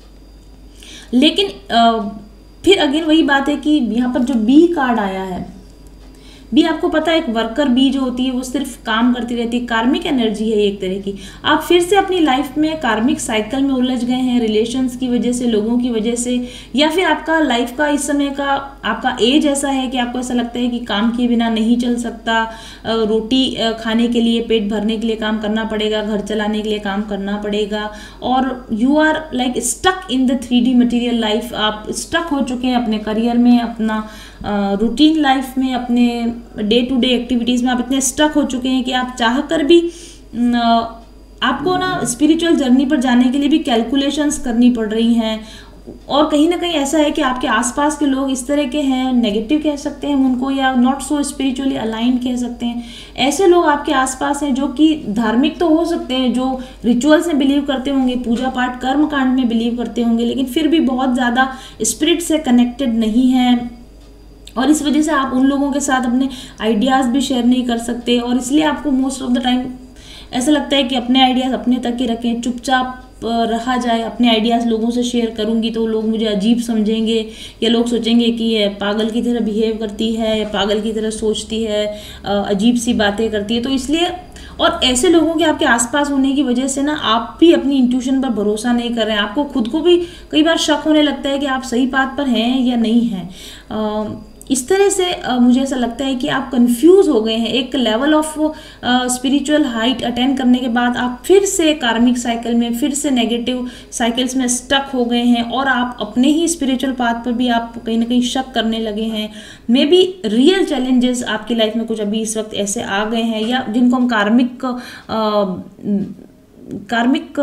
लेकिन आ, फिर अगेन वही बात है कि यहाँ पर जो बी कार्ड आया है, बी आपको पता है एक वर्कर बी जो होती है वो सिर्फ काम करती रहती है, कार्मिक एनर्जी है एक तरह की। आप फिर से अपनी लाइफ में कार्मिक साइकिल में उलझ गए हैं, रिलेशंस की वजह से, लोगों की वजह से, या फिर आपका लाइफ का इस समय का आपका एज ऐसा है कि आपको ऐसा लगता है कि काम किए बिना नहीं चल सकता। रोटी खाने के लिए, पेट भरने के लिए काम करना पड़ेगा, घर चलाने के लिए काम करना पड़ेगा, और you are like stuck in the three D material life. आप स्टक हो चुके हैं अपने करियर में, अपना रूटीन uh, लाइफ में, अपने डे टू डे एक्टिविटीज़ में आप इतने स्टक हो चुके हैं कि आप चाह कर भी uh, आपको ना स्पिरिचुअल जर्नी पर जाने के लिए भी कैलकुलेशंस करनी पड़ रही हैं। और कहीं ना कहीं ऐसा है कि आपके आसपास के लोग इस तरह के हैं, नेगेटिव कह सकते हैं उनको, या नॉट सो स्पिरिचुअली अलाइंड कह सकते हैं। ऐसे लोग आपके आसपास हैं जो कि धार्मिक तो हो सकते हैं, जो रिचुअल्स में बिलीव करते होंगे, पूजा पाठ कर्म कांड में बिलीव करते होंगे, लेकिन फिर भी बहुत ज़्यादा स्पिरिट से कनेक्टेड नहीं हैं। और इस वजह से आप उन लोगों के साथ अपने आइडियाज़ भी शेयर नहीं कर सकते, और इसलिए आपको मोस्ट ऑफ द टाइम ऐसा लगता है कि अपने आइडियाज़ अपने तक ही रखें, चुपचाप रहा जाए। अपने आइडियाज़ लोगों से शेयर करूंगी तो लोग मुझे अजीब समझेंगे, या लोग सोचेंगे कि ये पागल की तरह बिहेव करती है, या पागल की तरह सोचती है, अजीब सी बातें करती है। तो इसलिए, और ऐसे लोगों के आपके आसपास होने की वजह से ना आप भी अपनी इंट्यूशन पर भरोसा नहीं कर रहे हैं। आपको खुद को भी कई बार शक होने लगता है कि आप सही बात पर हैं या नहीं हैं। इस तरह से uh, मुझे ऐसा लगता है कि आप कंफ्यूज हो गए हैं। एक level of spiritual height attend करने के बाद आप फिर से कार्मिक साइकिल में, फिर से नेगेटिव साइकिल्स में स्टक हो गए हैं, और आप अपने ही स्पिरिचुअल पाथ पर भी आप कहीं ना कहीं शक करने लगे हैं। मे बी रियल चैलेंजेस आपकी लाइफ में कुछ अभी इस वक्त ऐसे आ गए हैं, या जिनको हम कार्मिक कार्मिक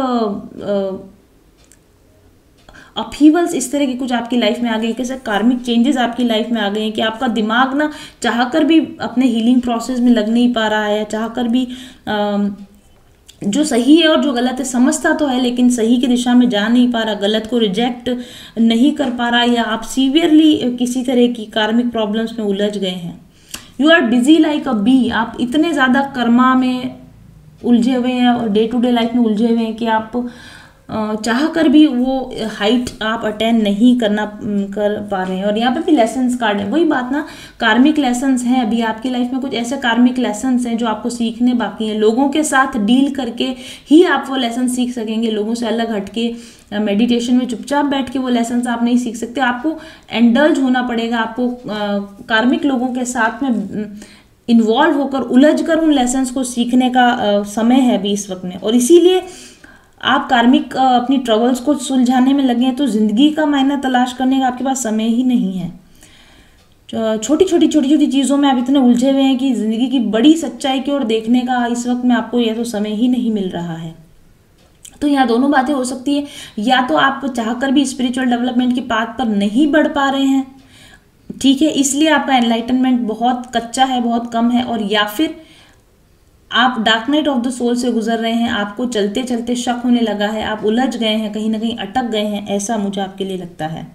अपहीवल्स इस तरह की कुछ आपकी लाइफ में आ गए, कैसे कार्मिक चेंजेस आपकी लाइफ में आ गए हैं कि आपका दिमाग ना चाहकर भी अपने हीलिंग प्रोसेस में लग नहीं पा रहा है, चाहकर भी आ, जो सही है और जो गलत है समझता तो है, लेकिन सही की दिशा में जा नहीं पा रहा, गलत को रिजेक्ट नहीं कर पा रहा, या आप सीवियरली किसी तरह की कार्मिक प्रॉब्लम्स में उलझ गए हैं। You are busy like a bee. आप इतने ज़्यादा कर्मा में उलझे हुए हैं और डे टू डे लाइफ में उलझे हुए हैं कि आप चाह कर भी वो हाइट आप अटेंड नहीं करना कर पा रहे हैं। और यहाँ पे भी लेसन्स कार्ड है, वही बात ना, कार्मिक लेसन्स हैं। अभी आपकी लाइफ में कुछ ऐसे कार्मिक लेसन्स हैं जो आपको सीखने बाकी हैं। लोगों के साथ डील करके ही आप वो लेसन सीख सकेंगे। लोगों से अलग हटके मेडिटेशन में चुपचाप बैठ के वो लेसन्स आप नहीं सीख सकते। आपको एंडल्ज होना पड़ेगा, आपको कार्मिक लोगों के साथ में इन्वॉल्व होकर, उलझ कर उन लेसन्स को सीखने का समय है अभी इस वक्त में। और इसीलिए आप कार्मिक अपनी ट्रबल्स को सुलझाने में लगे हैं, तो ज़िंदगी का मायना तलाश करने का आपके पास समय ही नहीं है। छोटी छोटी छोटी छोटी चीज़ों में आप इतने उलझे हुए हैं कि ज़िंदगी की बड़ी सच्चाई की ओर देखने का इस वक्त में आपको यह तो समय ही नहीं मिल रहा है। तो यहाँ दोनों बातें हो सकती है, या तो आप चाहकर भी स्पिरिचुअल डेवलपमेंट की पाथ पर नहीं बढ़ पा रहे हैं, ठीक है, इसलिए आपका एनलाइटनमेंट बहुत कच्चा है, बहुत कम है, और या फिर आप dark night of the soul से गुजर रहे हैं, आपको चलते चलते शक होने लगा है, आप उलझ गए हैं, कहीं ना कहीं अटक गए हैं, ऐसा मुझे आपके लिए लगता है।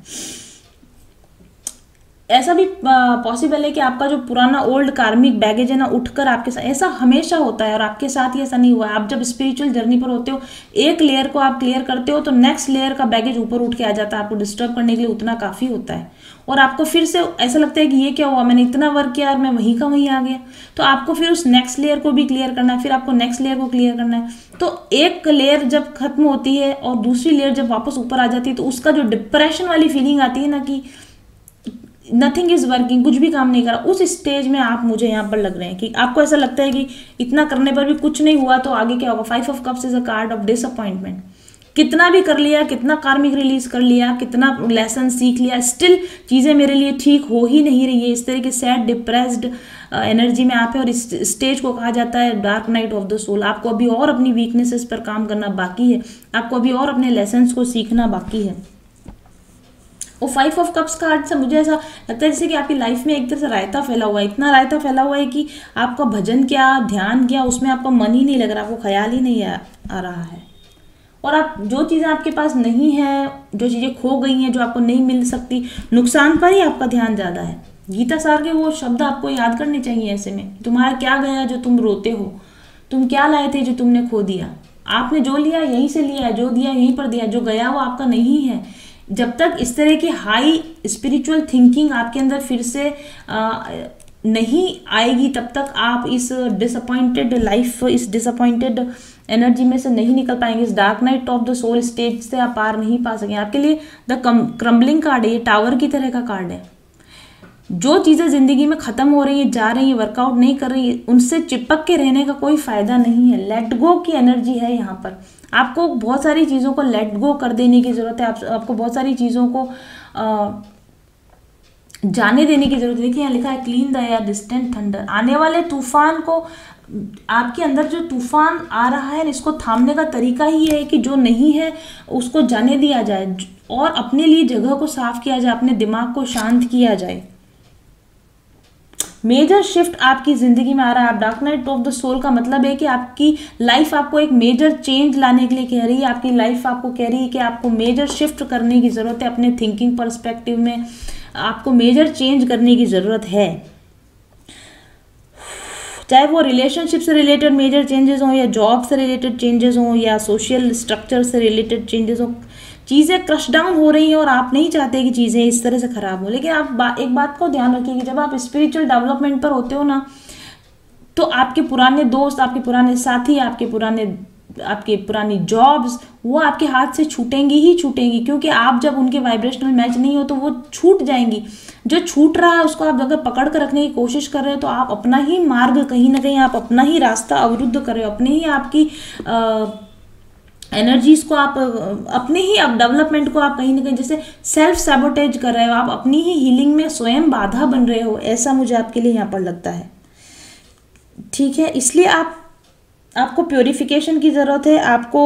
ऐसा भी पॉसिबल है कि आपका जो पुराना ओल्ड कार्मिक बैगेज है ना, उठकर आपके साथ, ऐसा हमेशा होता है और आपके साथ ही ऐसा नहीं हुआ है। आप जब स्पिरिचुअल जर्नी पर होते हो, एक लेयर को आप क्लियर करते हो तो नेक्स्ट लेयर का बैगेज ऊपर उठ के आ जाता है, आपको डिस्टर्ब करने के लिए उतना काफ़ी होता है, और आपको फिर से ऐसा लगता है कि ये क्या हुआ, मैंने इतना वर्क किया और मैं वहीं का वहीं आ गया। तो आपको फिर उस नेक्स्ट लेयर को भी क्लियर करना है, फिर आपको नेक्स्ट लेयर को क्लियर करना है। तो एक लेयर जब खत्म होती है और दूसरी लेयर जब वापस ऊपर आ जाती है, तो उसका जो डिप्रेशन वाली फीलिंग आती है ना कि नथिंग इज वर्किंग, कुछ भी काम नहीं करा, उस स्टेज में आप मुझे यहाँ पर लग रहे हैं कि आपको ऐसा लगता है कि इतना करने पर भी कुछ नहीं हुआ, तो आगे क्या होगा। Five of cups is a card of disappointment. कितना भी कर लिया, कितना कार्मिक रिलीज कर लिया, कितना लेसन सीख लिया, स्टिल चीज़ें मेरे लिए ठीक हो ही नहीं रही है। इस तरह की सैड डिप्रेस्ड एनर्जी में आप है, और इस स्टेज को कहा जाता है dark night of the soul. आपको अभी और अपनी वीकनेसेस पर काम करना बाकी है, आपको अभी और अपने लेसन्स को सीखना बाकी है। और फाइव ऑफ कप्स कार्ड से मुझे ऐसा लगता है जैसे कि आपकी लाइफ में एक तरह से रायता फैला हुआ है, इतना रायता फैला हुआ है कि आपका भजन क्या, ध्यान क्या, उसमें आपका मन ही नहीं लग रहा, आपको ख्याल ही नहीं आ, आ रहा है। और आप जो चीज़ें आपके पास नहीं है, जो चीज़ें खो गई हैं, जो आपको नहीं मिल सकती, नुकसान पर ही आपका ध्यान ज़्यादा है। गीता सार के वो शब्द आपको याद करने चाहिए ऐसे में। तुम्हारा क्या गया जो तुम रोते हो, तुम क्या लाए थे जो तुमने खो दिया। आपने जो लिया यहीं से लिया, जो दिया यहीं पर दिया, जो गया वो आपका नहीं है। जब तक इस तरह की हाई स्पिरिचुअल थिंकिंग आपके अंदर फिर से आ, नहीं आएगी, तब तक आप इस डिसअपॉइंटेड लाइफ, इस डिसअपॉइंटेड एनर्जी में से नहीं निकल पाएंगे। इस dark night of the soul stage से आप पार नहीं पा सकेंगे। आपके लिए द क्रम्बलिंग कार्ड है, ये टावर की तरह का कार्ड है। जो चीज़ें जिंदगी में ख़त्म हो रही है, जा रही है, वर्कआउट नहीं कर रही है, उनसे चिपक के रहने का कोई फ़ायदा नहीं है। लेट गो की एनर्जी है यहाँ पर। आपको बहुत सारी चीज़ों को लेट गो कर देने की ज़रूरत है। आप, आपको बहुत सारी चीज़ों को आ, जाने देने की जरूरत है। देखिए यहाँ लिखा है clean the air, distant thunder. आने वाले तूफान को, आपके अंदर जो तूफान आ रहा है, इसको थामने का तरीका ही है कि जो नहीं है उसको जाने दिया जाए और अपने लिए जगह को साफ किया जाए, अपने दिमाग को शांत किया जाए। मेजर शिफ्ट आपकी जिंदगी में आ रहा है। आप dark night of the soul का मतलब है कि आपकी लाइफ आपको एक मेजर चेंज लाने के लिए कह रही है। आपकी लाइफ आपको कह रही है कि आपको मेजर शिफ्ट करने की जरूरत है। अपने थिंकिंग पर्सपेक्टिव में आपको मेजर चेंज करने की जरूरत है, चाहे वो रिलेशनशिप से रिलेटेड मेजर चेंजेस हों, या जॉब से रिलेटेड चेंजेस हों, या सोशल स्ट्रक्चर से रिलेटेड चेंजेस हों। चीज़ें क्रश डाउन हो रही हैं और आप नहीं चाहते कि चीज़ें इस तरह से खराब हो। लेकिन आप बा, एक बात को ध्यान रखिए कि जब आप स्पिरिचुअल डेवलपमेंट पर होते हो ना, तो आपके पुराने दोस्त, आपके पुराने साथी, आपके पुराने आपके पुरानी जॉब्स, वो आपके हाथ से छूटेंगी ही छूटेंगी, क्योंकि आप जब उनके वाइब्रेशनल मैच नहीं हो तो वो छूट जाएंगी। जो छूट रहा है उसको आप अगर पकड़ कर रखने की कोशिश कर रहे हो तो आप अपना ही मार्ग, कहीं ना कहीं आप अपना ही रास्ता अवरुद्ध कर रहे हो। अपने ही आपकी एनर्जीज को आप, अपने ही आप डेवलपमेंट को आप कहीं ना कहीं जैसे सेल्फ सैबोटेज कर रहे हो। आप अपनी ही हीलिंग में स्वयं बाधा बन रहे हो, ऐसा मुझे आपके लिए यहाँ पर लगता है। ठीक है, इसलिए आप आपको प्योरिफिकेशन की ज़रूरत है। आपको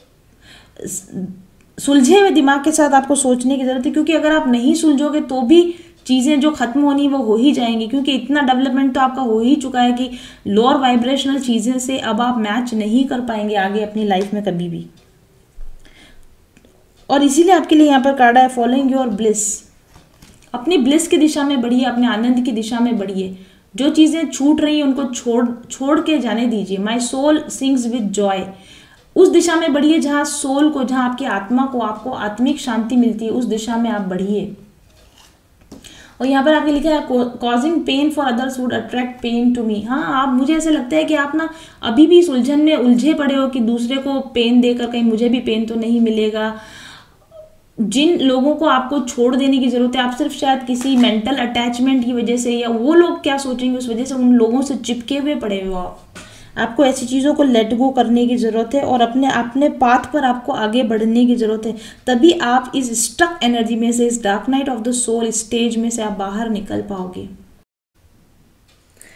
सुलझे हुए दिमाग के साथ आपको सोचने की ज़रूरत है, क्योंकि अगर आप नहीं सुलझोगे तो भी चीज़ें जो ख़त्म होनी वो हो ही जाएंगी, क्योंकि इतना डेवलपमेंट तो आपका हो ही चुका है कि लोअर वाइब्रेशनल चीज़ें से अब आप मैच नहीं कर पाएंगे आगे अपनी लाइफ में कभी भी। और इसीलिए आपके लिए यहाँ पर कार्ड है फॉलोइंग योर ब्लिस। अपनी ब्लिस की दिशा में बढ़िए, अपने आनंद की दिशा में बढ़िए। जो चीज़ें छूट रही हैं उनको छोड़ छोड़ के जाने दीजिए। My soul sings with joy. उस दिशा में बढ़िए जहाँ सोल को, जहाँ आपकी आत्मा को, आपको आत्मिक शांति मिलती है, उस दिशा में आप बढ़िए। और यहाँ पर आपने लिखा है causing pain for others would attract pain to me. हाँ, आप, मुझे ऐसे लगता है कि आप ना अभी भी इस उलझन में उलझे पड़े हो कि दूसरे को पेन देकर कहीं मुझे भी पेन तो नहीं मिलेगा। जिन लोगों को आपको छोड़ देने की जरूरत है, आप सिर्फ शायद किसी मेंटल अटैचमेंट की वजह से, या वो लोग क्या सोचेंगे उस वजह से उन लोगों से चिपके हुए पड़े हो आप। आपको ऐसी चीज़ों को लेट गो करने की ज़रूरत है और अपने अपने पाथ पर आपको आगे बढ़ने की ज़रूरत है। तभी आप इस स्टक एनर्जी में से, इस dark night of the soul stage में से आप बाहर निकल पाओगे।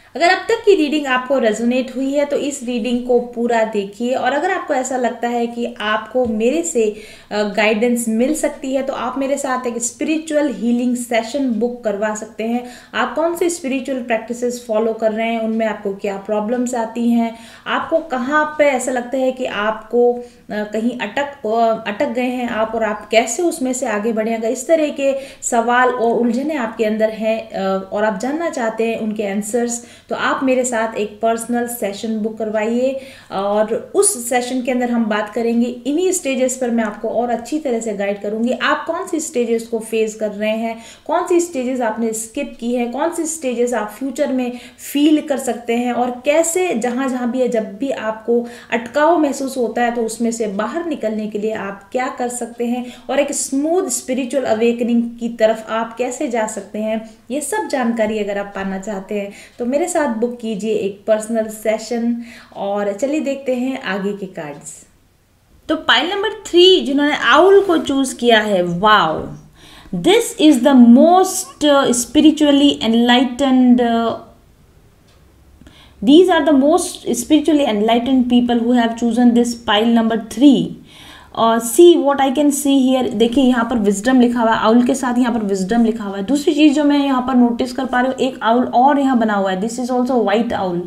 अगर अब तक की रीडिंग आपको रेजोनेट हुई है तो इस रीडिंग को पूरा देखिए, और अगर आपको ऐसा लगता है कि आपको मेरे से गाइडेंस मिल सकती है तो आप मेरे साथ एक स्पिरिचुअल हीलिंग सेशन बुक करवा सकते हैं। आप कौन से स्पिरिचुअल प्रैक्टिसेस फॉलो कर रहे हैं, उनमें आपको क्या प्रॉब्लम्स आती हैं, आपको कहाँ पे ऐसा लगता है कि आपको कहीं अटक अटक गए हैं आप, और आप कैसे उसमें से आगे बढ़े। अगर इस तरह के सवाल और उलझने आपके अंदर हैं और आप जानना चाहते हैं उनके आंसर्स, तो आप मेरे साथ एक पर्सनल सेशन बुक करवाइए, और उस सेशन के अंदर हम बात करेंगे इन्हीं स्टेजेस पर। मैं आपको और अच्छी तरह से गाइड करूंगी आप कौन सी स्टेजेस को फेस कर रहे हैं, कौन सी स्टेजेस आपने स्किप की है, कौन सी स्टेजेस आप फ्यूचर में फील कर सकते हैं, और कैसे जहां जहां भी है जब भी आपको अटकाव महसूस होता है तो उसमें से बाहर निकलने के लिए आप क्या कर सकते हैं, और एक स्मूथ स्पिरिचुअल अवेकनिंग की तरफ आप कैसे जा सकते हैं। ये सब जानकारी अगर आप पाना चाहते हैं तो मेरे साथ बुक कीजिए एक पर्सनल सेशन। और चलिए देखते हैं आगे के कार्ड्स। तो पाइल नंबर थ्री जिन्होंने आउल को चूज किया है, wow, this is the most spiritually enlightened these are the most spiritually enlightened people who have chosen this pile number three. और see what I can see here, देखिए यहाँ पर wisdom लिखा हुआ है, आउल के साथ यहाँ पर विजडम लिखा हुआ है। दूसरी चीज जो मैं यहाँ पर नोटिस कर पा रही हूँ, एक आउल और यहाँ बना हुआ है, this is also white owl.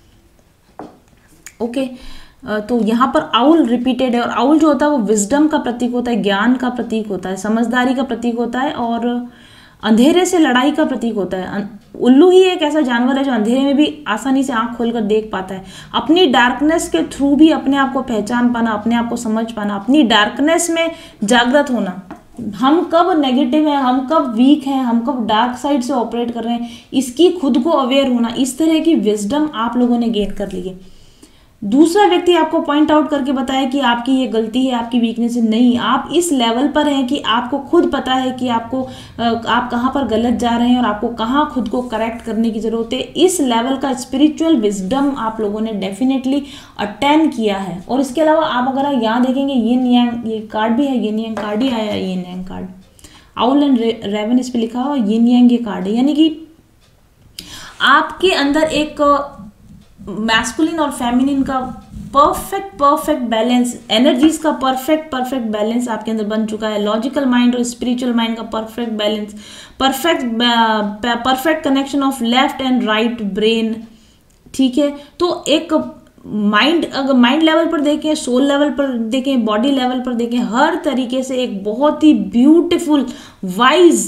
Okay, तो यहाँ पर आउल रिपीटेड है, और आउल जो होता है वो विजडम का प्रतीक होता है, ज्ञान का प्रतीक होता है, समझदारी का प्रतीक होता है, और अंधेरे से लड़ाई का प्रतीक होता है। उल्लू ही एक ऐसा जानवर है जो अंधेरे में भी आसानी से आंख खोलकर देख पाता है, अपनी डार्कनेस के थ्रू भी अपने आप को पहचान पाना, अपने आप को समझ पाना, अपनी डार्कनेस में जागृत होना। हम कब नेगेटिव हैं, हम कब वीक हैं, हम कब डार्क साइड से ऑपरेट कर रहे हैं, इसकी खुद को अवेयर होना, इस तरह की विजडम आप लोगों ने गेन कर ली है। दूसरा व्यक्ति आपको पॉइंट आउट करके बताया कि आपकी ये गलती है, आपकी वीकनेस है, नहीं, आप इस लेवल पर हैं कि आपको खुद पता है कि आपको आप कहाँ पर गलत जा रहे हैं और आपको कहाँ खुद को करेक्ट करने की जरूरत है। इस लेवल का स्पिरिचुअल विजडम आप लोगों ने डेफिनेटली अटेन किया है। और इसके अलावा आप अगर यहाँ देखेंगे, यिन यांग ये कार्ड भी है, यिन यांग कार्ड ही आया, yin yang card, owl and raven इस पर लिखा हुआ, यिन यांग ये कार्ड है, यानी कि आपके अंदर एक मैस्कुलिन और फेमिनिन का परफेक्ट परफेक्ट बैलेंस, एनर्जीज का परफेक्ट परफेक्ट बैलेंस आपके अंदर बन चुका है। लॉजिकल माइंड और स्पिरिचुअल माइंड का perfect balance, perfect perfect connection of left and right brain, ठीक है। तो एक माइंड, अगर माइंड लेवल पर देखें, सोल लेवल पर देखें, बॉडी लेवल पर देखें, हर तरीके से एक बहुत ही ब्यूटिफुल वाइज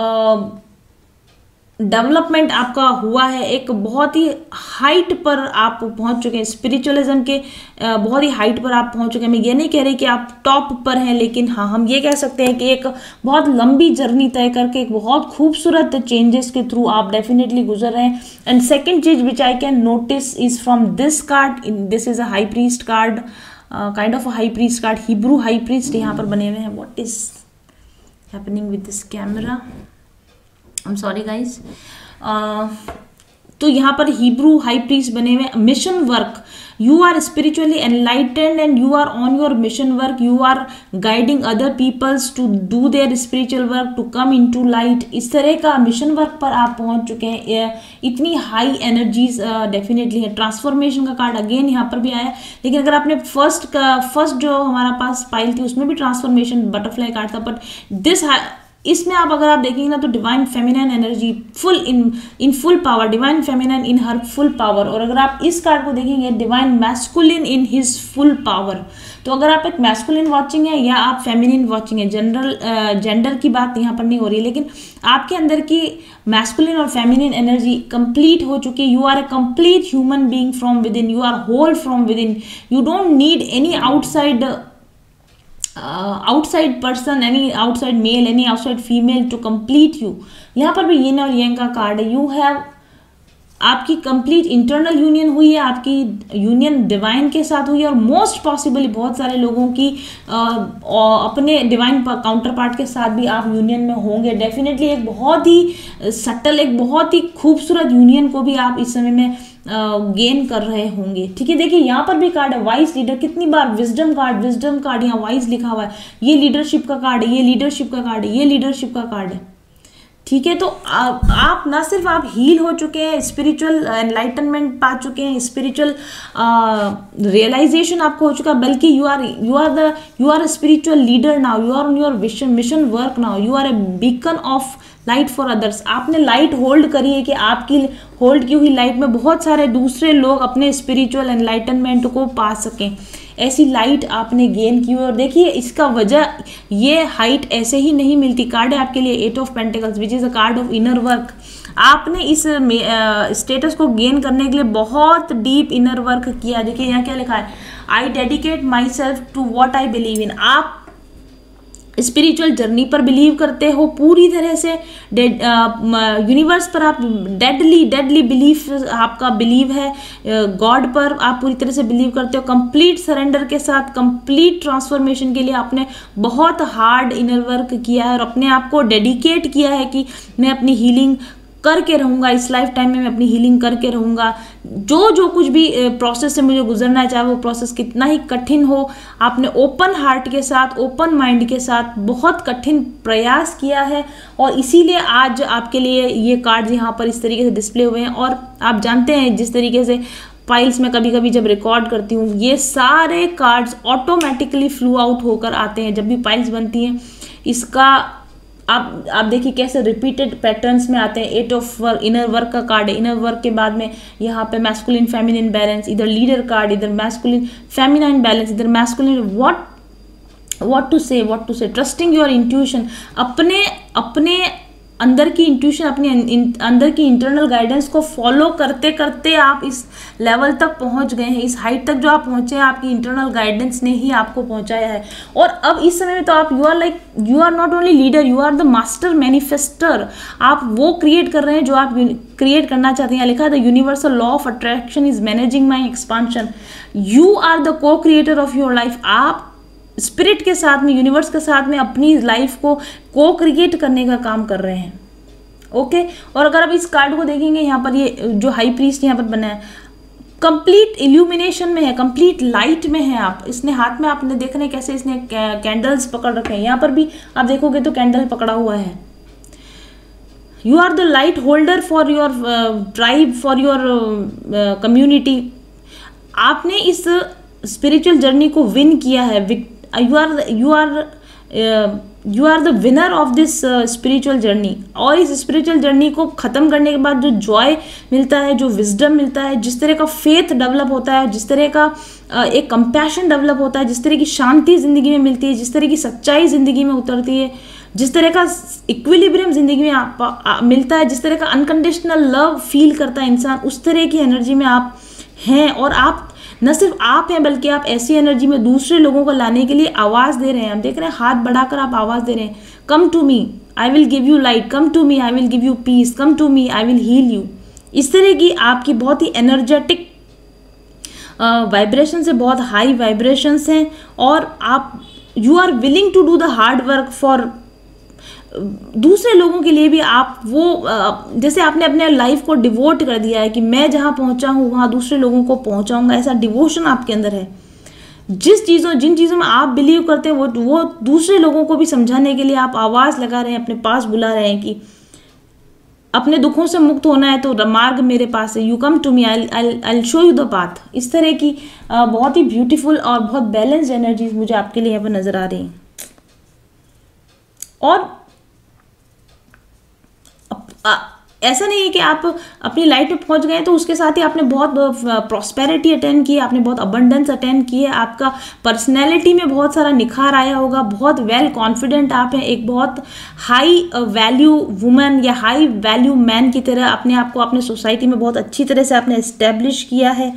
डेवलपमेंट आपका हुआ है। एक बहुत ही हाइट पर आप पहुंच चुके हैं, स्पिरिचुअलिज्म के बहुत ही हाइट पर आप पहुंच चुके हैं। मैं ये नहीं कह रही कि आप टॉप पर हैं, लेकिन हाँ, हम ये कह सकते हैं कि एक बहुत लंबी जर्नी तय करके एक बहुत खूबसूरत चेंजेस के थ्रू आप डेफिनेटली गुजर रहे हैं। एंड सेकेंड चीज which I can notice is from this card, this is a high priest card, kind of a high priest card, Hebrew high priest यहाँ पर बने हुए हैं। What is happening with this camera, I am sorry guys. तो यहाँ पर Hebrew high priest बने हुए, mission work, you are spiritually enlightened and you are on your mission work, you are guiding other peoples to do their spiritual work, to come in to light. इस तरह का mission work पर आप पहुंच चुके हैं। इतनी हाई एनर्जीज डेफिनेटली है। ट्रांसफॉर्मेशन का कार्ड अगेन यहाँ पर भी आया, लेकिन अगर आपने फर्स्ट का फर्स्ट जो हमारा पास पाइल थी उसमें भी ट्रांसफॉर्मेशन बटरफ्लाई कार्ड था, बट दिस इसमें आप अगर आप देखेंगे ना तो divine feminine energy full in in full power, divine feminine in her full power. और अगर आप इस कार्ड को देखेंगे, divine masculine in his full power. तो अगर आप एक मैस्कुलिन वॉचिंग है या आप फेमिनिन वॉचिंग है, जनरल जेंडर की बात यहाँ पर नहीं हो रही है, लेकिन आपके अंदर की मैस्कुलिन और फेमिनिन एनर्जी कंप्लीट हो चुकी है। You are a complete human being from within, you are whole from within, you don't need any outside outside person, any outside male, any outside female to complete you. यहाँ पर भी yin और yang का card है। You have, आपकी complete internal union हुई है, आपकी यूनियन डिवाइन के साथ हुई है, और मोस्ट पॉसिबली बहुत सारे लोगों की आ, अपने डिवाइन काउंटर पार्ट के साथ भी आप यूनियन में होंगे। डेफिनेटली एक बहुत ही सटल, एक बहुत ही खूबसूरत यूनियन को भी आप इस समय में गेन कर रहे होंगे, ठीक है। देखिए यहाँ पर भी कार्ड है वाइज लीडर, कितनी बार विजडम कार्ड, विजडम कार्ड, यहाँ वाइज लिखा हुआ है। ये लीडरशिप का कार्ड है, ये लीडरशिप का कार्ड है, ये लीडरशिप का कार्ड है, ठीक है। तो आप, आप ना सिर्फ आप हील हो चुके हैं, स्पिरिचुअल एनलाइटनमेंट पा चुके हैं, स्पिरिचुअल रियलाइजेशन आपको हो चुका, बल्कि you are you are the you are a spiritual leader now, you are on your vision mission work now, you are a beacon of light for others. आपने light hold करी है कि आपकी hold की हुई लाइट में बहुत सारे दूसरे लोग अपने स्पिरिचुअल एनलाइटनमेंट को पा सकें, ऐसी लाइट आपने गेन की हुई। और देखिए इसका वजह, ये हाइट ऐसे ही नहीं मिलती। कार्ड है आपके लिए eight of pentacles which is a card of inner work. आपने इस स्टेटस को गेन करने के लिए बहुत डीप इनर वर्क किया। देखिए यहाँ क्या लिखा है, I dedicate myself to what I believe in. आप स्पिरिचुअल जर्नी पर बिलीव करते हो पूरी तरह से, यूनिवर्स पर आप डेडली डेडली बिलीफ आपका बिलीव है, गॉड uh, पर आप पूरी तरह से बिलीव करते हो। कंप्लीट सरेंडर के साथ कंप्लीट ट्रांसफॉर्मेशन के लिए आपने बहुत हार्ड इनर वर्क किया है और अपने आप को डेडिकेट किया है कि मैं अपनी हीलिंग करके रहूँगा, इस लाइफ टाइम में मैं अपनी हीलिंग करके रहूँगा। जो जो कुछ भी प्रोसेस से मुझे गुजरना है, चाहे वो प्रोसेस कितना ही कठिन हो, आपने ओपन हार्ट के साथ, ओपन माइंड के साथ बहुत कठिन प्रयास किया है और इसीलिए आज आपके लिए ये कार्ड्स यहाँ पर इस तरीके से डिस्प्ले हुए हैं। और आप जानते हैं जिस तरीके से फाइल्स में कभी कभी जब रिकॉर्ड करती हूँ, ये सारे कार्ड्स ऑटोमेटिकली फ्लू आउट होकर आते हैं जब भी फाइल्स बनती हैं। इसका आप आप देखिए कैसे रिपीटेड पैटर्न्स में आते हैं। Eight of work inner work का कार्ड है, इनर वर्क के बाद में यहाँ पे मैस्कुलिन फेमिनिन बैलेंस, इधर लीडर कार्ड, इधर मैस्कुलिन फेमिनाइन बैलेंस, इधर masculine what what to say what to say trusting your intuition. अपने अपने अंदर की इंट्यूशन, अपनी इन, अंदर की इंटरनल गाइडेंस को फॉलो करते करते आप इस लेवल तक पहुंच गए हैं, इस हाइट तक जो आप पहुंचे हैं, आपकी इंटरनल गाइडेंस ने ही आपको पहुंचाया है। और अब इस समय में तो आप you are like you are not only leader, you are the master manifester. आप वो क्रिएट कर रहे हैं जो आप क्रिएट करना चाहते हैं। लिखा है the universal law of attraction is managing my expansion. You are the co creator of your life. आप स्पिरिट के साथ में, यूनिवर्स के साथ में अपनी लाइफ को को क्रिएट करने का काम कर रहे हैं। Okay okay? और अगर आप इस कार्ड को देखेंगे, यहाँ पर ये जो हाई प्रीस्ट यहाँ पर बना है, कंप्लीट इल्यूमिनेशन में है, कंप्लीट लाइट में है। आप इसने हाथ में, आपने देख रहे हैं कैसे इसने कैंडल्स पकड़ रखे हैं। यहाँ पर भी आप देखोगे तो कैंडल पकड़ा हुआ है। You are the light holder for your tribe, for your community. आपने इस स्पिरिचुअल जर्नी को विन किया है। You are you are you are the winner of this spiritual journey. और इस स्पिरिचुअल जर्नी को ख़त्म करने के बाद जो जॉय मिलता है, जो विजडम मिलता है, जिस तरह का फेथ डेवलप होता है, जिस तरह का uh, एक कंपैशन डेवलप होता है, जिस तरह की शांति ज़िंदगी में मिलती है, जिस तरह की सच्चाई ज़िंदगी में उतरती है, जिस तरह का इक्विलिब्रियम ज़िंदगी में आप, आ, मिलता है, जिस तरह का अनकंडीशनल लव फील करता है इंसान, उस तरह की एनर्जी में आप हैं। और आप न सिर्फ आप हैं, बल्कि आप ऐसी एनर्जी में दूसरे लोगों को लाने के लिए आवाज़ दे रहे हैं। हम देख रहे हैं हाथ बढ़ाकर आप आवाज़ दे रहे हैं, come to me I will give you light, come to me I will give you peace, come to me I will heal you. इस तरह की आपकी बहुत ही एनर्जेटिक वाइब्रेशन से, बहुत हाई वाइब्रेशंस हैं। और आप you are willing to do the hard work for दूसरे लोगों के लिए भी। आप वो जैसे आपने अपने लाइफ को डिवोट कर दिया है कि मैं जहाँ पहुँचा हूँ वहाँ दूसरे लोगों को पहुँचाऊँगा, ऐसा डिवोशन आपके अंदर है। जिस चीज़ों जिन चीज़ों में आप बिलीव करते हैं वो वो दूसरे लोगों को भी समझाने के लिए आप आवाज़ लगा रहे हैं, अपने पास बुला रहे हैं कि अपने दुखों से मुक्त होना है तो मार्ग मेरे पास है, you come to me, I I show you the path. इस तरह की बहुत ही ब्यूटीफुल और बहुत बैलेंस्ड एनर्जीज मुझे आपके लिए यहाँ पर नज़र आ रही हैं। और आ, ऐसा नहीं है कि आप अपनी लाइफ में पहुंच गए तो उसके साथ ही आपने बहुत प्रॉस्पेरिटी अटेंड की, आपने बहुत अबंडेंस अटेंड की है, आपका पर्सनैलिटी में बहुत सारा निखार आया होगा, बहुत वेल कॉन्फिडेंट आप हैं, एक बहुत हाई वैल्यू वुमेन या हाई वैल्यू मैन की तरह अपने आप को अपने सोसाइटी में बहुत अच्छी तरह से आपने इस्टेब्लिश किया है।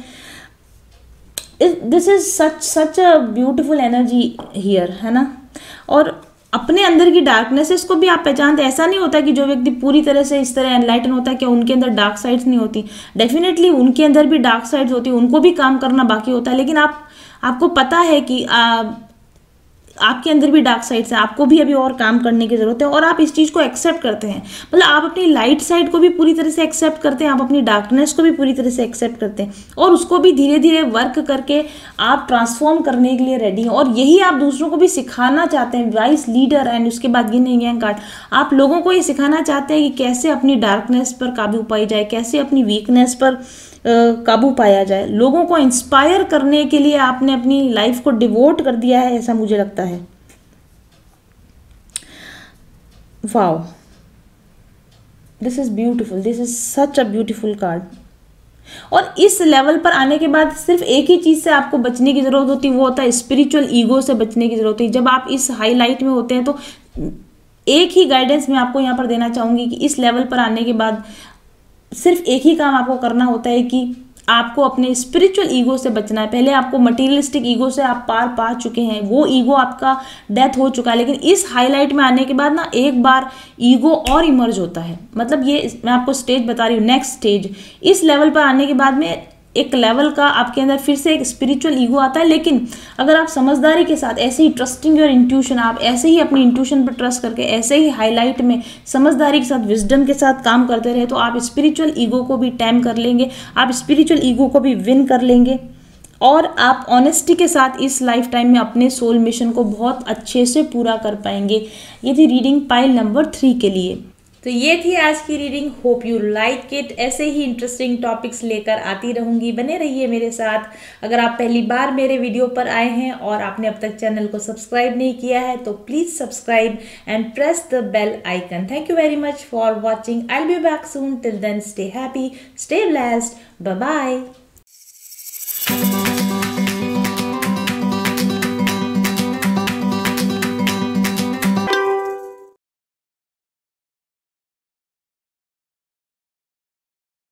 This is such such a beautiful energy here, है ना। और अपने अंदर की डार्कनेसेस को भी आप पहचानते हैं। ऐसा नहीं होता कि जो व्यक्ति पूरी तरह से इस तरह एनलाइटन होता है क्या उनके अंदर डार्क साइड्स नहीं होती। डेफिनेटली उनके अंदर भी डार्क साइड्स होती है, उनको भी काम करना बाकी होता है। लेकिन आप आपको पता है कि आ, आपके अंदर भी डार्क साइड्स हैं, आपको भी अभी और काम करने की ज़रूरत है, और आप इस चीज़ को एक्सेप्ट करते हैं। मतलब आप अपनी लाइट साइड को भी पूरी तरह से एक्सेप्ट करते हैं, आप अपनी डार्कनेस को भी पूरी तरह से एक्सेप्ट करते हैं, और उसको भी धीरे धीरे वर्क करके आप ट्रांसफॉर्म करने के लिए रेडी हैं। और यही आप दूसरों को भी सिखाना चाहते हैं, वाइस लीडर। एंड उसके बाद यिन एंड यांग कार्ड, आप लोगों को ये सिखाना चाहते हैं कि कैसे अपनी डार्कनेस पर काबू पाई जाए, कैसे अपनी वीकनेस पर काबू पाया जाए। लोगों को इंस्पायर करने के लिए आपने अपनी लाइफ को डिवोट कर दिया है, ऐसा मुझे लगता है। Wow, this is beautiful, this is such a beautiful card. और इस लेवल पर आने के बाद सिर्फ एक ही चीज से आपको बचने की जरूरत होती है, वो होता है स्पिरिचुअल ईगो से बचने की जरूरत है। जब आप इस हाईलाइट में होते हैं तो एक ही गाइडेंस मैं आपको यहाँ पर देना चाहूंगी कि इस लेवल पर आने के बाद सिर्फ एक ही काम आपको करना होता है कि आपको अपने स्पिरिचुअल ईगो से बचना है। पहले आपको मटेरियलिस्टिक ईगो से आप पार पा चुके हैं, वो ईगो आपका डेथ हो चुका है, लेकिन इस हाईलाइट में आने के बाद ना एक बार ईगो और इमर्ज होता है। मतलब ये मैं आपको स्टेज बता रही हूँ, नेक्स्ट स्टेज। इस लेवल पर आने के बाद में एक लेवल का आपके अंदर फिर से एक स्पिरिचुअल ईगो आता है। लेकिन अगर आप समझदारी के साथ ऐसे ही ट्रस्टिंग योर इंट्यूशन, आप ऐसे ही अपनी इंट्यूशन पर ट्रस्ट करके ऐसे ही हाईलाइट में समझदारी के साथ, विजडम के साथ काम करते रहे, तो आप स्पिरिचुअल ईगो को भी टैम कर लेंगे, आप स्पिरिचुअल ईगो को भी विन कर लेंगे, और आप ऑनेस्टी के साथ इस लाइफ टाइम में अपने सोल मिशन को बहुत अच्छे से पूरा कर पाएंगे। ये थी रीडिंग पाइल नंबर थ्री के लिए। तो ये थी आज की reading. Hope you like it. ऐसे ही इंटरेस्टिंग टॉपिक्स लेकर आती रहूंगी, बने रहिए मेरे साथ। अगर आप पहली बार मेरे वीडियो पर आए हैं और आपने अब तक चैनल को सब्सक्राइब नहीं किया है तो please subscribe and press the bell icon. Thank you very much for watching. I will be back soon. Till then stay happy, stay blessed, bye bye.